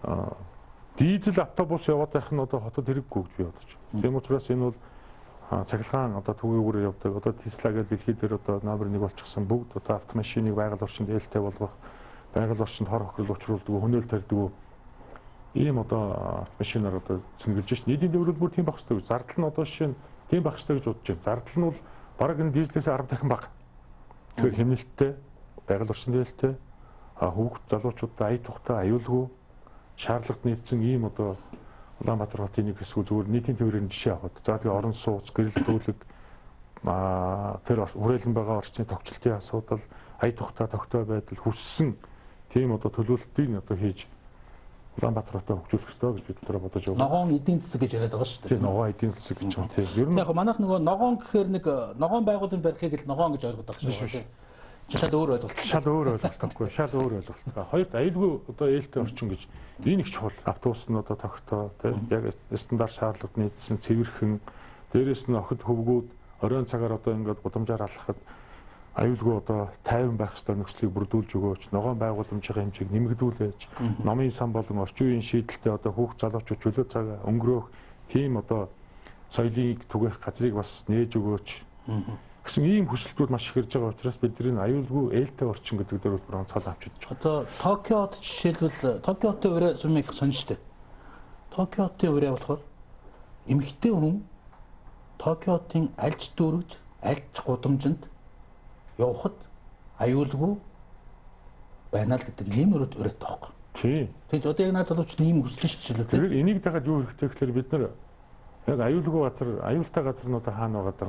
[SPEAKER 3] дизель автобус яваад байх нь одоо хотод хэрэггүй гэж би бодож байна. Тийм учраас энэ бол цахилгаан одоо түгээгүүрээр явдаг. Одоо Tesla гэж дэлхийд дээр одоо номер нэг болчихсон бүгд одоо автомашиныг байгаль орчинд ээлтэй болгох, байгаль орчинд хор хохирол учруулдаг, хөнөөл тарьдаг ийм одоо автомашинаар одоо цэнгэлж шин. Нийтийн төвлөрөл бүр тийм байх хэрэгтэй. Зардал нь одоо жишээ нь тийм байх хэрэгтэй гэж бодож байна. Зардал нь бол бараг энэ дизелээс арав дахин бага. Тэгэхээр хэмнэлттэй, байгаль орчинд ээлтэй, хүүхд залуучуудад ая тухтай, аюулгүй шаардлагад нийцсэн ийм одоо Улаанбаатар хотын нэг хэсгүү зүгээр нийтийн төвөрийн жишээ аваад. За тэгээ орон сууц, гэрэл төвлөг аа тэр хүрээлэн байгаа орчны тогтчлтын асуудал, ая тухтай, тогттой байдал хүссэн тийм одоо төлөвлөлтийг одоо хийж Улаанбаатар хотоо хөгжүүлэх ёстой гэж бид тэр бодож байна.
[SPEAKER 1] Ногоон эдийн засаг гэж яриад байгаа шүү дээ.
[SPEAKER 3] Тийм ногоон эдийн засаг гэж байна. Тийм. Ер нь
[SPEAKER 1] яг манайх нөгөө ногоон гэхээр нэг ногоон байгууллагын барихыг л ногоон гэж ойлгоод байгаа шүү дээ. Шал өөр ойлголт.
[SPEAKER 3] Шал өөр ойлголт байхгүй. Шал өөр ойлголт. Хоёрт аюулгүй одоо ээлтэй орчин гэж энэ их чухал. Автобус нь одоо тогтоо тийм яг стандарт шаардлагад нийцсэн цэвэрхэн дээрээс нь охид хөвгүүд оройн цагаар одоо ингээд гудамжаар алхахад аюулгүй одоо тайван байх ёстой нөхцөлийг бүрдүүлж өгөөч, ногоон байгууламжийн хэмжээг нэмэгдүүлээч, номын сан болон орчин үеийн шийдэлтэй одоо хүүхд залуучууд чөлөө цагаа өнгөрөөх тийм одоо соёлыг түгээх газрыг бас нээж өгөөч. Гэсэн ийм хүсэлтүүд маш их ирж байгаа учраас бидний аюулгүй ээлтэй орчин гэдэг дээр бүр онцгой авчиж байгаа.
[SPEAKER 1] Одоо Токиод жишээлбэл Токиотын өрөө сумын их сонжтэй. Токиотын өрөө болохоор эмэгтэй хүн Токиотын альж дүүргэж, альж гудамжинд явхад аюулгүй байна л гэдэг ийм өрөөд өрөөд таахгүй.
[SPEAKER 3] Тийм.
[SPEAKER 1] Тэгээд одоо яг наад залууч ийм хүсэж шилжүүлээ.
[SPEAKER 3] Тэгэхээр энийг дагаад юу хэрэгтэй гэхээр бид нар яг аюулгүй газар, аюултай газар нь одоо хаана байгаа даа.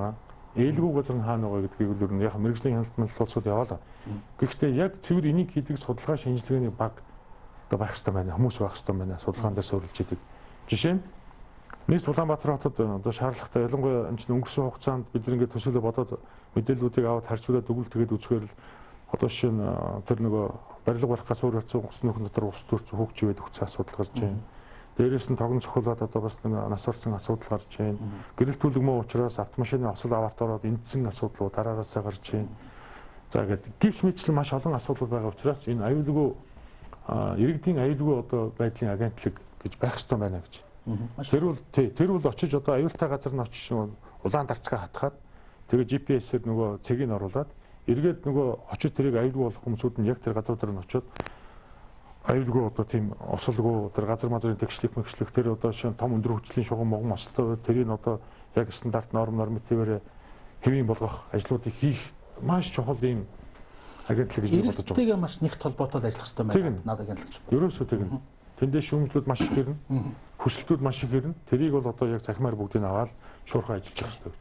[SPEAKER 3] ээлгүй газар нь хаана байгаа гэдгийг л ер нь яг мэрэгжлийн хяналтын тулцууд яваалаа. Гэхдээ яг цэвэр энийг хийдэг судалгаа шинжилгээний баг одоо байх хэрэгтэй байна. Хүмүүс байх хэрэгтэй байна. Судалгаан дээр суурилж идэг. Жишээ нь нийс Улаанбаатар хотод одоо шаардлагатай ялангуяа энэ чинь өнгөрсөн хугацаанд бид ингээд төсөөлө бодоод мэдээллүүдийг аваад харьцуулаад өгвөл тэгээд үзэхээр л одоо жишээ нь тэр нөгөө барилга барих гас өөр хэцүү ус нөхөн дотор ус төрч хөгж ивэд өгсөн асуудал гарч байна. Дээрээс нь тогн цохиулаад одоо бас нэг нас орсон асуудал гарч байна. Гэрэл түлэгмөө учраас автомашины осол аварт ороод эндсэн асуудлууд дараагаасаа гарч байна. За гэдэг гих мэтлэн маш олон асуудал байгаа учраас энэ аюулгүй иргэдийн аюулгүй одоо байдлын агентлаг гэж байх ёстой байна гэж. Тэр бол тий тэр бол очиж одоо аюултай газар нь очиж улаан дарцгаа хатгаад тэгээ джи пи эс-ээр нөгөө цэгийг оруулаад эргээд нөгөө очиж тэрийг аюулгүй болох хүмүүсүүд нь яг тэр газруудаар нь очиод аюулгүй одоо тийм осолгүй тэр газар мазрын тэгшлэх мэгшлэх тэр одоо шин том өндөр хүчлийн шугам могон остой тэрийг одоо яг стандарт норм нормативээр хэвийн болгох ажлуудыг хийх маш чухал ийм агентлаг гэж бодож байгаа.
[SPEAKER 1] Иргэдтэйгээ маш нэгт холбоотойд ажиллах хэрэгтэй байна. Надад агентлагч.
[SPEAKER 3] Ерөөсөө тийм. Тэндээ шүүмжлүүд маш их ирнэ. Хүсэлтүүд маш их ирнэ. Тэрийг бол одоо яг захимаар бүгдийг аваад шуурхай ажиллах хэрэгтэй.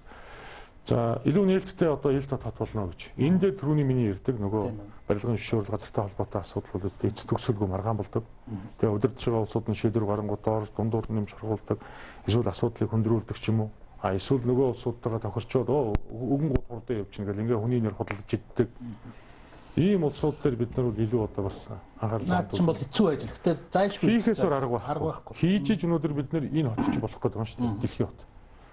[SPEAKER 3] За илүү нээлттэй одоо ил тот болно гэж. Энэ дээр түрүүний миний ярьдаг нөгөө барилгын зөвшөөрөл газартай холбоотой асуудал бол эцэд төгсөлгүй маргаан болдог. Тэгээ удирдах байгаа улсууд нь шийдвэр гарангууд доорж дундуур нэмж сургуулдаг. Эсвэл асуудлыг хөндрүүлдэг ч юм уу. А эсвэл нөгөө улсуудтайгаа тохирчоод өгөн гол хурдан явчихна гэл ингээ хүний нэр худалдаж иддэг. Ийм улсууд дээр бид нар илүү одоо бас анхаарал
[SPEAKER 1] татсан бол хэцүү ажил. Гэхдээ зайлшгүй
[SPEAKER 3] хийхээсээр арга байхгүй. Хийж өнөөдөр бид нар энэ хотч болох гэдэг юм шүү дээ. Дэлхийн хот.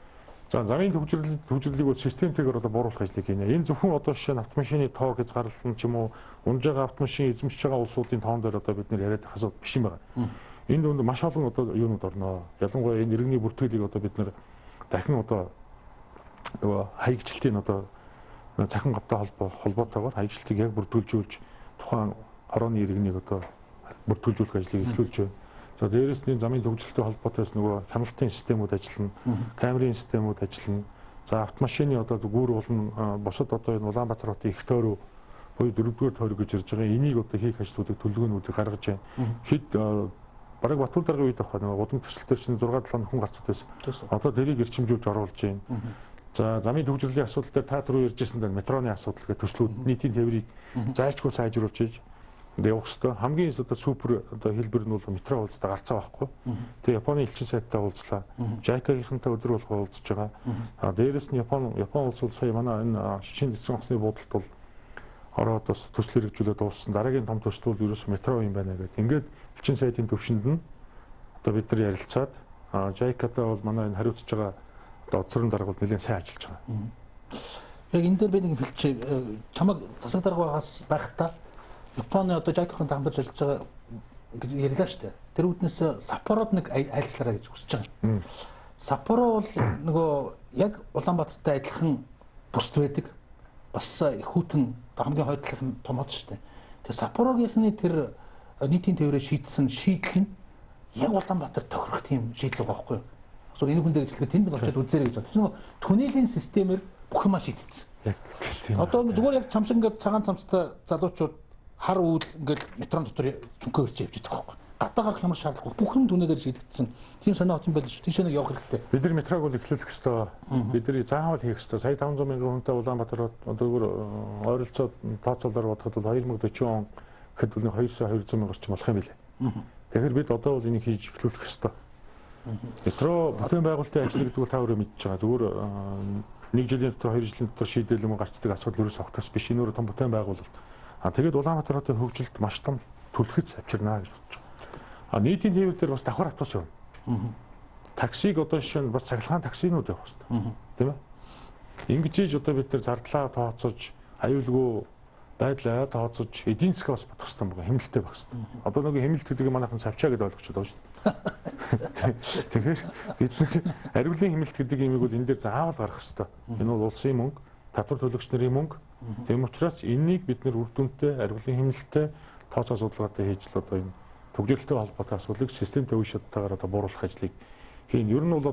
[SPEAKER 3] За замын төвчрлэл төвчрлэлийг бол системтэйгээр одоо бууруулах ажлыг хийнэ. Энэ зөвхөн одоо жишээ нь автомашины тоо хязгаарлалт ч юм уу унж байгаа автомашин эзэмшиж байгаа улсуудын тоон дээр одоо бид нар яриад байх асуудал биш юм байна. Энэ донд маш олон одоо юунууд орно. Ялангуяа энэ иргэний бүртгэлийг одоо бид нар дахин одоо нөгөө хаягчлалтын одоо цахим гавтай холбоо холбоотойгоор хаягчлалтыг яг бүрдүүлжүүлж тухайн хорооны иргэнийг одоо бүрдүүлжүүлэх ажлыг эхлүүлж байна. За дээрээс нь замын төвчлөлтэй холбоотойс нөгөө хяналтын системүүд ажиллана, камерын системүүд ажиллана. За автомашины одоо гүүр болон босод одоо энэ Улаанбаатар хотын их тойрог буюу дөрөвдүгээр тойрог гэж ярьж байгаа. Энийг одоо хийх ажлуудыг төлөвлөгөөнүүдийг гаргаж байна. Хэд бараг Батүл даргын үед авах нөгөө удам төсөлтөөр чинь зургаан долоо нөхөн гарцд байсан. Одоо тэрийг эрчимжүүлж оруулж байна. За замын төвчрлийн асуудал дээр та түрүү ярьжсэн дээр метроны асуудал гэх төслүүд нийтийн тээврийг зайлшгүй сайжруулж ийж явах хэрэгтэй. Хамгийн одоо супер одоо хэлбэр нь бол метро уулзтаа гарцаа байхгүй. Тэгээ Японы элчин сайттай уулзлаа. жайка-гийнхантай өдөр болго уулзж байгаа. А дээрээс нь Япон Япон улс бол сая манай энэ шинэ эцсийн онгоцны буудалд бол ороод бас төсөл хэрэгжүүлээд дууссан. Дараагийн том төсөл бол ерөөс метро юм байна гэдэг. Ингээд элчин сайтын төвшөнд нь одоо бид нар ярилцаад жайка-тай бол манай энэ хариуцж байгаа одоо оцрон дарга бол нэлээд сайн ажиллаж байгаа.
[SPEAKER 1] Яг энэ дээр би нэг хэлчих чамаг засаг дарга байгаас байхдаа Японы одоо жайка-хан хамтарч ажиллаж байгаа гэж ярьлаа шүү дээ. Тэр үднээс Саппород нэг айлчлаарай гэж хүсэж байгаа. Саппоро бол нөгөө яг Улаанбаатартай адилхан бусд байдаг. Бас хүүтэн хамгийн хойдлох том хот шүү дээ. Тэгээ Саппорогийнхны тэр нийтийн тээврээ шийдсэн шийдэл нь яг Улаанбаатар тохирох тийм шийдэл байгаа байхгүй юу? Эсвэл энэ хүн дээр хэлэхэд тэнд л очиод үзээрэй гэж бодсон. Нөгөө түнэлийн системээр бүх юм шийдчихсэн. Яг тийм. Одоо зүгээр яг цамшиг ингээд цагаан цамцтай залуучууд хар үйл ингээд метрон дотор цүнхөө ирж явж байгаа байхгүй. Гадаа гарах ямар шаардлагагүй бүх юм түнээр шийдэгдсэн. Тийм санаа хот юм байл шүү. Тийш нэг явах хэрэгтэй.
[SPEAKER 3] Бид нар метрог бол эхлүүлэх ёстой. Бид нар заавал хийх ёстой. Сая таван зуун мянган хүнтэй Улаанбаатар одоогөр ойролцоод тооцоолоор бодоход бол две тысячи четырнадцать он гэхэд бол two сая two hundred мянга орчим болох юм билээ. Тэгэхээр бид одоо бол энийг хийж эхлүүлэх ёстой. Метро бүтээн байгуулалтын ажил гэдэг бол та өөрөө мэдж байгаа. Зүгээр нэг жилийн дотор хоёр жилийн дотор шийдэл юм гарчдаг асуудал ерөөс огтос биш. Энэ өөрөө том бүтээн байгуулалт. А тэгээд Улаанбаатар хотын хөгжилд маш том түлхэц авчирнаа гэж бодож байгаа. А нийтийн тээвэр дээр бас давхар автобус явна. Таксиг одоо жишээ нь бас цахилгаан таксинууд явах хэрэгтэй. Тийм ээ. Ингэж ийж одоо бид нар зардлаа тооцоож, аюулгүй байдлаа тооцоож, эдийн засгаа бас бодох хэрэгтэй байгаа. Хэмнэлттэй байх хэрэгтэй. Одоо нэг хэмнэлт гэдэг манайхан савчаа гэдээ ойлгочод байгаа шүү дээ. Тэгэхээр бид нар ариулын хэмнэлт гэдэг юмыг бол энэ дээр заавал гаргах хэрэгтэй. Энэ бол улсын мөнгө, татвар төлөгч нарын мөнгө. Тийм учраас энэнийг бид нар үр дүнтэй, ариулын хэмнэлттэй тооцоо судалгаатай хийж л одоо энэ төгжрөлтэй холбоотой асуудлыг системтэй үе шаттайгаар одоо бууруулах ажлыг хийн. Ер нь бол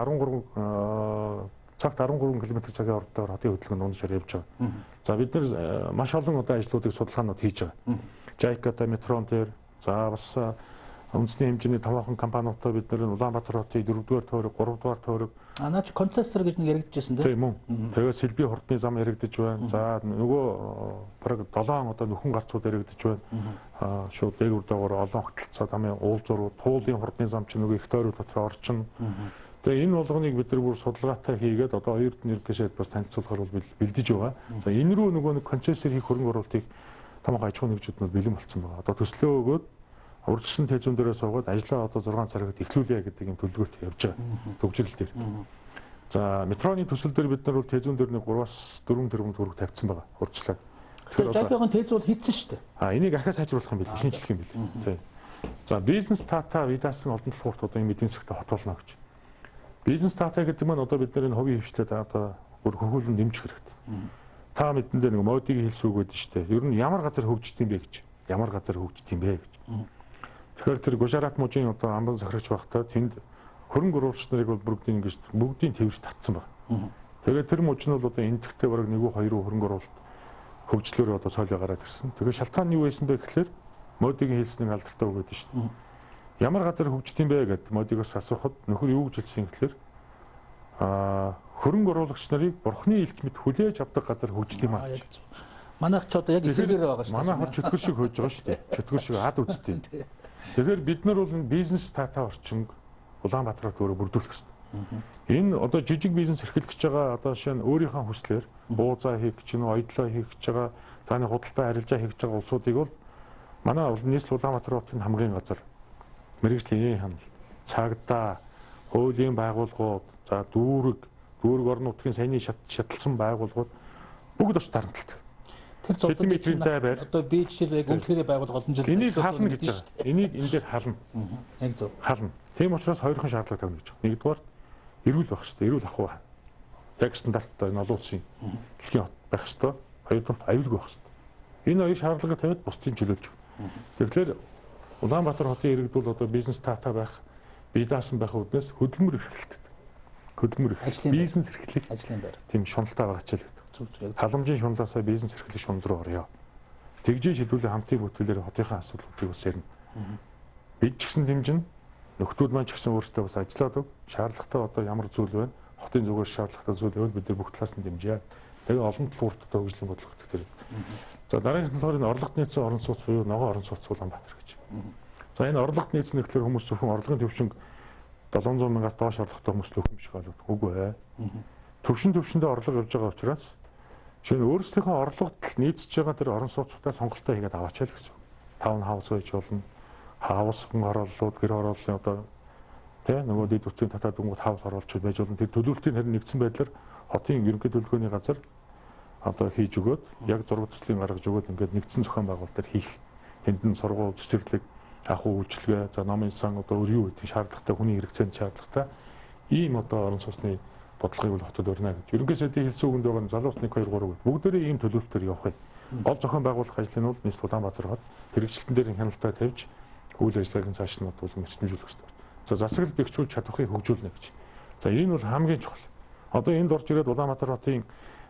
[SPEAKER 3] одоо13 цагт13 км цагийн хурдтайгаар хотын хөдөлгөөнд дундчаар явж байгаа. За бид нар маш олон одоо ажлуудыг судалгаанууд хийж байгаа. жайка-та метрон дээр за бас үндэсний хэмжээний томоохон компаниудтай бид нэр Улаанбаатар хотын дөрөвдүгээр тойрог, гуравдугаар тойрог.
[SPEAKER 1] А наач концессор гэж нэг яригдчихсэн
[SPEAKER 3] тийм үү. Тэгээд Сэлби хурдны зам яригдж байна. За нөгөө бараг долоон одоо нөхөн гарцууд яригдж байна. Аа шууд дээгүүр дагаар олон хөтөлцөө тамийн уулзуурууд, туулын хурдны зам чинь нөгөө их тойрог дотор орчин. Тэгээ энэ болгоныг бид нар бүр судалгаатай хийгээд одоо Оюутны ерөнхийдөө бас танилцуулахаар бол бэлдэж байгаа. За энэ рүү нөгөө нэг концессор хийх хөрөнгө оруулалтыг томоохон аж ахуйн нэгжүүд нь бэлэн болсон байгаа. Одоо төслөө өгөөд урьдчилан тэзүүн дээрээ суугаад ажиллаа одоо зургаан цагт эхлүүлье гэдэг юм төлөвлөгөөтэй явж байгаа. Төгжрөл дээр. За метроны төсөл дээр бид нар бол тэзүүн дээр нэг гураваас дөрвөн тэрбум төгрөг тавьсан байгаа. Урьдчилаад.
[SPEAKER 1] Тэгэхээр жаагийн тэз бол хийцэн шүү дээ.
[SPEAKER 3] А энийг ахаа сайжруулах юм билээ, шинжлэх юм билээ. Тийм. За бизнес тата видаасан олдон толгуурт одоо энэ эдийн засгт хот болно гэж. Бизнес дата гэдэг нь одоо бид нэр ховийн хвштэд одоо бүр хөвгөлөнд нэмжих хэрэгтэй. Та мэдэндээ нэг модыг хэлсэн үг байдаг шүү дээ. Ер нь ямар газар хөгжиж юм бэ гэж. Ямар газар хөгжиж юм бэ гэж. Тэгэхээр тэр Гужарат мужийн одоо амбан захирагч багтаа тэнд хөрөнгө оруулагч нарыг бол бүгдийг ингэж бүгдийн тэрж татсан байна. Тэгээд тэр муж нь бол одоо энэтхтэй бараг нэг уу хоёр уу хөрөнгө оруулалт хөгжлөөр одоо цойлоо гараад ирсэн. Тэгээд шалтгаан нь юу байсан бэ гэхлээр модигийн хэлснийг алдартай үг гэдэг шүү дээ. Ямар газар хөгжиж юм бэ гэд модигоос асуухад нөхөр юу гэж хэлсэн гэхэлэр аа хөрөнгө оруулагч нарыг бурхны илт мэт хүлээж авдаг газар хөгжиж юм аа гэж.
[SPEAKER 1] Манайх ч одоо яг эсрэгээр байгаа шүү дээ.
[SPEAKER 3] Манайх чөтгөр шиг хөөж байгаа шүү дээ. Чөтгөр шиг ад үзтээ. Тэгэхээр бид нар бол бизнес тата орчинг Улаанбаатарт өөрөө бүрдүүлэх хэрэгтэй. Энэ одоо жижиг бизнес эрхлэгч байгаа одоо жишээ нь өөрийнхөө хүслээр буузаа хийх гэж нөө оёдлоо хийх гэж байгаа цааны худалдаа арилжаа хийх гэж байгаа улсуудыг бол манай нийслэл Улаанбаатар хотын хамгийн газар мэргэжлийн хяналт, цагдаа, хуулийн байгууллагууд, за дүүрэг, дүүрэг орон нутгийн саяны шаталсан байгууллагууд бүгд очиж дарамталдаг.
[SPEAKER 1] Тэр
[SPEAKER 3] сантиметрийн зай байр.
[SPEAKER 1] Одоо би жишээлбэл гомдлогын байгууллага олон жил
[SPEAKER 3] энийг хална гэж байгаа. Энийг энэ дээр хална.
[SPEAKER 1] Яг зөв.
[SPEAKER 3] Хална. Тийм учраас хоёрхан шаардлага тавина гэж байна. Нэгдүгээр эрүүл байх хэрэгтэй. Эрүүл ахуй. Яг стандарттай энэ олон улсын дэлхийн хот байх хэрэгтэй. Хоёрдугаар аюулгүй байх хэрэгтэй. Энэ хоёр шаардлагыг тавиад бусдын чөлөөж байна. Тэгэхээр Улаанбаатар хотын иргэд бол одоо бизнес тата байх, бие даасан байх үднээс хөдөлмөр эрхлэлтэд. Хөдөлмөр эрхлэл, бизнес эрхлэх
[SPEAKER 1] ажлын байр.
[SPEAKER 3] Тийм шуналтай байгаа ч л гэдэг. Халамжийн шуналаасаа бизнес эрхлэх шунал руу орё. Тэгжээ шийдвэрлэх хамтын бүтээлээр хотынхаа асуудлуудыг бас ярина. Бид ч гэсэн дэмжин, нөхдүүд маань ч гэсэн өөрсдөө бас ажиллаад өг. Шаардлагатай одоо ямар зүйл байна? Хотын зүгээс шаардлагатай зүйл байвал бид нар бүх талаас нь дэмжээ. Тэгээ олон талуурттай хөгжлийн бодлого гэдэг. За дараагийн талаар энэ орлогот нийцсэн орон сууц буюу ногоон орон сууц Улаанбаатар гэж. За энэ орлогот нийцсэн гэхэлэр хүмүүс зөвхөн орлогын төвшинг долоон зуун мянгаас доош орлоготой хүмүүс л өгөх юм шиг болоод үгүй ээ. Төвшин төвшөндөө орлого явж байгаа учраас шинэ өөрсдийнхөө орлогот нийцж байгаа тэр орон сууцтай сонголтоо хийгээд аваачаал гэсэн. Таун хаус байж болно. Хаус хүн хорооллууд гэр хорооллын одоо тэ нөгөө дэд утсын татаад өнгөт хаус оруулж байж болно. Тэр төлөвлөлтийн харин нэгдсэн байдлаар хотын ерөнхий төлөвлөгөөний газар одоо хийж өгөөд яг зураг төслийн гаргаж өгөөд ингээд нэгдсэн зохион байгуулалтаар хийх. Тэнд нь сургууль цэцэрлэг ахуй үйлчилгээ за номын сан одоо өрийн үеийн шаардлагатай хүний хэрэгцээний шаардлагатай ийм одоо орон сууцны бодлогыг бол хотод өрнө гэж. Ерөнхий сайдын хэлсэн үгэнд байгаа залуус нэг хоёр гурав гэд. Бүгдээрээ ийм төлөвлөлтөөр явах юм. Гол зохион байгуулах ажлын нь нийслэл Улаанбаатар хот хэрэгжилтэн дээр хяналтаа тавьж үйл ажиллагааг нь цааш нь бол мэрчмжүүлэх хэрэгтэй. За засаглал бэхжүүл чадварыг хөгжүүлнэ гэж. За энэ бол хамгийн чухал. Одоо энд орж ирээд Улаанбаатар хотын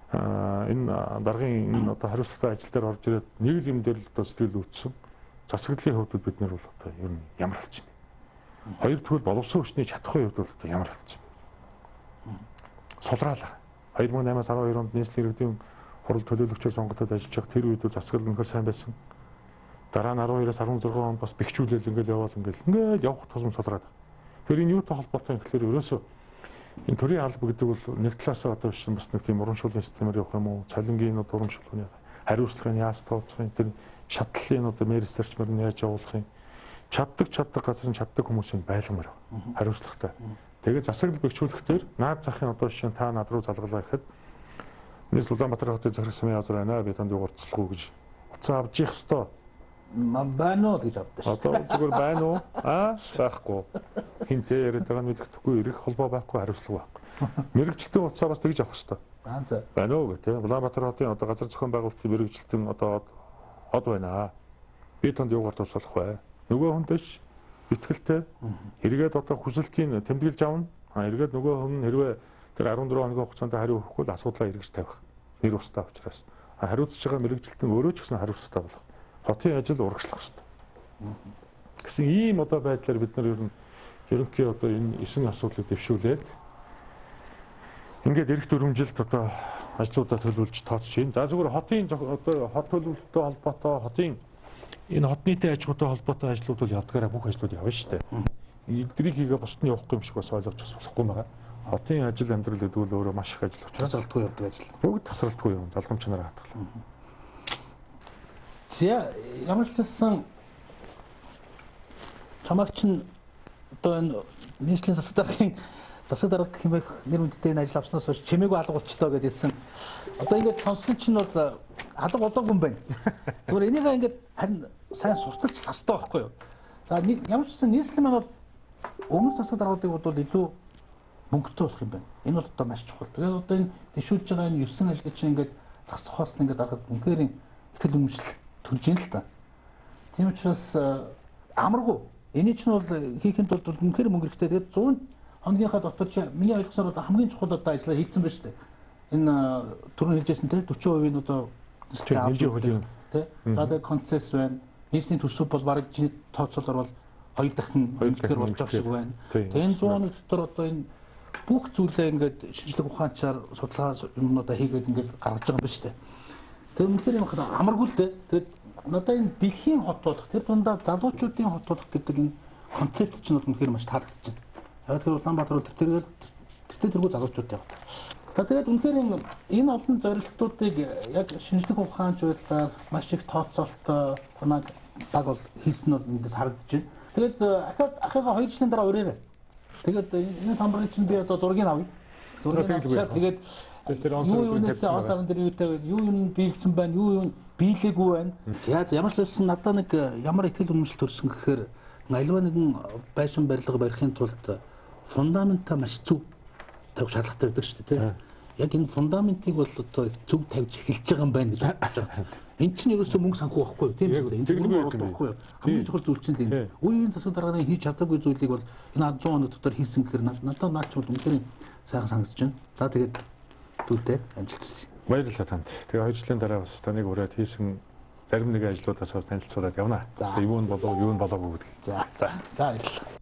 [SPEAKER 3] энэ даргын энэ одоо хариуцлагатай ажил дээр орж ирээд нэг л юм дээр л одоо сэтгэл өвдсөн. Засаглалын хувьд бид нар бол одоо ер нь ямар болсон юм бэ? Хоёр тэгвэл боловсон хүчний чадхын хувьд бол одоо ямар болсон юм бэ? Сулраалга. хоёр мың и наймаас арван хоёр онд нийслэлийн иргэдийн хурал төлөөлөгчөөр сонгогдоод ажиллаж байгаа тэр үед засаглал өнөхөр сайн байсан. Дараа нь арван хоёроос арван зургаан онд бас бэхжүүлэл ингээл яваал ингээл ингээл явах тусам сулраад. Тэр энэ юутай холбоотой юм гэхэлэр ерөөсөө энэ төрийн алба гэдэг бол нэг талаасаа одоо биш бас нэг тийм урамшууллын системээр явах юм уу? Цалингийн одоо урамшуулгын хариуцлагын яас тооцохын тэр шатлалын одоо мэрс зарчмаар нь яаж явуулах юм? Чаддаг чаддаг газар нь чаддаг хүмүүсийн байлгамаар байна. Хариуцлагатай. Тэгээд засаглал бэхжүүлэхдээ наад захын одоо жишээ нь та над руу залгалаа гэхэд нийслэл Улаанбаатар хотын захирал сумын газар байна. Би танд юугаарцлахгүй гэж уцаа авч явах хэвээр.
[SPEAKER 1] Ман байна уу гэж авдаг шүү.
[SPEAKER 3] Одоо зүгээр байна уу? Аа байхгүй. Хинтээ яриад байгаа нь мэддэхгүй ирэх холбоо байхгүй хариуцлага байхгүй. Мэргэжилтийн уцаа бас тэгж авах хэвээр.
[SPEAKER 1] Аа за.
[SPEAKER 3] Байна уу гэх тийм Улаанбаатар хотын одоо газар зохион байгуулалтын мэргэжилтийн одоо од байна. Би танд юугаар тусалах вэ? Нөгөө хүнтэйч итгэлтэй эргээд одоо хүсэлтийн тэмдэглэж авна. А эргээд нөгөө хүн хэрвээ тэр арван дөрвөн хоногийн хугацаанд хариу өгөхгүй л асуудлаа эргэж тавих. Нэр устдаа учраас. Хариуцж байгаа мэргэжилтэн өөрөө ч гэсэн хариуцлагатай болох. Хотын ажил урагшлах хэрэгтэй. гэсэн ийм одоо байдлаар бид нар ер нь ерөнхий одоо энэ эсэн асуудлыг дэвшүүлээд ингээд эрх дүрмжилт одоо ажлуудаа төлөвлөж тооцож байна. За зүгээр хотын одоо хот төлөвлөлттэй холбоотой хотын энэ хот нийтийн аж ахуйтай холбоотой ажлууд бол ядгаараа бүх ажлууд явна шүү дээ. Эдгэрийг хийгээ бусдын явахгүй юм шиг бас ойлгож бас болохгүй байгаа. Хотын ажил амьдрал гэдэг бол өөрөө маш их ажил учраас
[SPEAKER 1] тасралтгүй явдаг ажил.
[SPEAKER 3] Бүгд тасралтгүй юм. Залгамч нараа хатгал.
[SPEAKER 1] За ямар ч хэлсэн чамагч нь одоо энэ нийслэлийн засаг даргын засаг дарга хэмээх нэр хүндтэй энэ ажил авснаас хойш чимээгүй алга болчлоо гэдээсэн. Одоо ингээд сонссон чинь бол алга болоогүй юм байна. Зүгээр энийгээ ингээд харин сайн сурталч тастай байхгүй юу? За ямар ч хэлсэн нийслэл маань бол өмнөх засаг даргуудыг бодвол илүү мөнгөтэй болох юм байна. Энэ бол одоо маш чухал. Тэгээд одоо энэ дэвшүүлж байгаа энэ ёсон ажил чинь ингээд засах ухаас нь ингээд аргад үнээр ихтгэл үнэмшил төрж ийн л та. Тийм учраас амаргүй. Эний чинь бол хийхэд бол үнээр мөнгө хэрэгтэй. Тэгээд цэвэр хоногийнхаа дотор чи миний ойлгосноор одоо хамгийн чухал одоо ажиллаа хийцэн байна шүү дээ. Энэ түрүүн хэлжсэн те forty percent-ийн одоо
[SPEAKER 3] нэлээд хөлийн
[SPEAKER 1] те. За тэгээд концесс байна. Нийслэлийн төсөв бол бараг чиний тооцоолоор бол хоёр дахин үнэхээр болж байгаа шиг байна. Тэгээд энэ зүүн дотор одоо энэ бүх зүйлээ ингээд шинжлэх ухаанчаар судалгаа юмнуудаа хийгээд ингээд гаргаж байгаа юм ба шүү дээ. Тэр үнэхээр юм хаа амаргүй л дээ. Тэгээд надад энэ дэлхийн хот болох тэр дундаа залуучуудын хот болох гэдэг энэ концепт чинь бол үнэхээр маш таалагдаж байна. Яг тэр Улаанбаатар бол тэр тэргээл тэр тэргүй залуучууд яваад. За тэгээд үнэхээр энэ олон зорилтуудыг яг шинжлэх ухаанч байдлаар маш их тооцоолттой танаг баг бол хийсэн нь эндээс харагдаж байна. Тэгээд ахаад ахыгаа хоёр жилийн дараа ураарай. Тэгээд энэ самбарын чинь би одоо зургийг авъя. Зургийг авчаа тэгээд тэр онцлог тавьсан онцлог дээр юутай юу юм биелсэн байна, юу юм биелээгүй байна. За ямар ч хэлсэн надад нэг ямар ихтгэл үнэмшил төрсөн гэхээр альва нэгэн байшин барилга барихын тулд фундаментаа маш зөв тавих шаардлагатай байдаг шүү дээ. Яг энэ фундаментыг бол одоо зөв тавьж эхэлж байгаа юм байна гэж бодож байгаа. Энд чинь ерөөсөө мөнгө санхүү байхгүй юу? Тийм үү? Энд мөнгө оруулах байхгүй юу? Хамгийн чухал зүйл чинь энэ. Үеийн засаг даргааны хийж чадаагүй зүйлийг бол энэ цent оны дотор хийсэн гэхээр надад наач бол үнэхээр сайхан санагдаж байна. За тэгээд дүүтэй амжилт хүсье.
[SPEAKER 3] Баярлалаа танд. Тэгээ хоёр жилийн дараа бас таныг ураад хийсэн зарим нэгэн ажлуудаас танилцуулаад явна. Тэгээ юу нь болов юу нь болоогүй гэдэг.
[SPEAKER 1] За за за баярлалаа.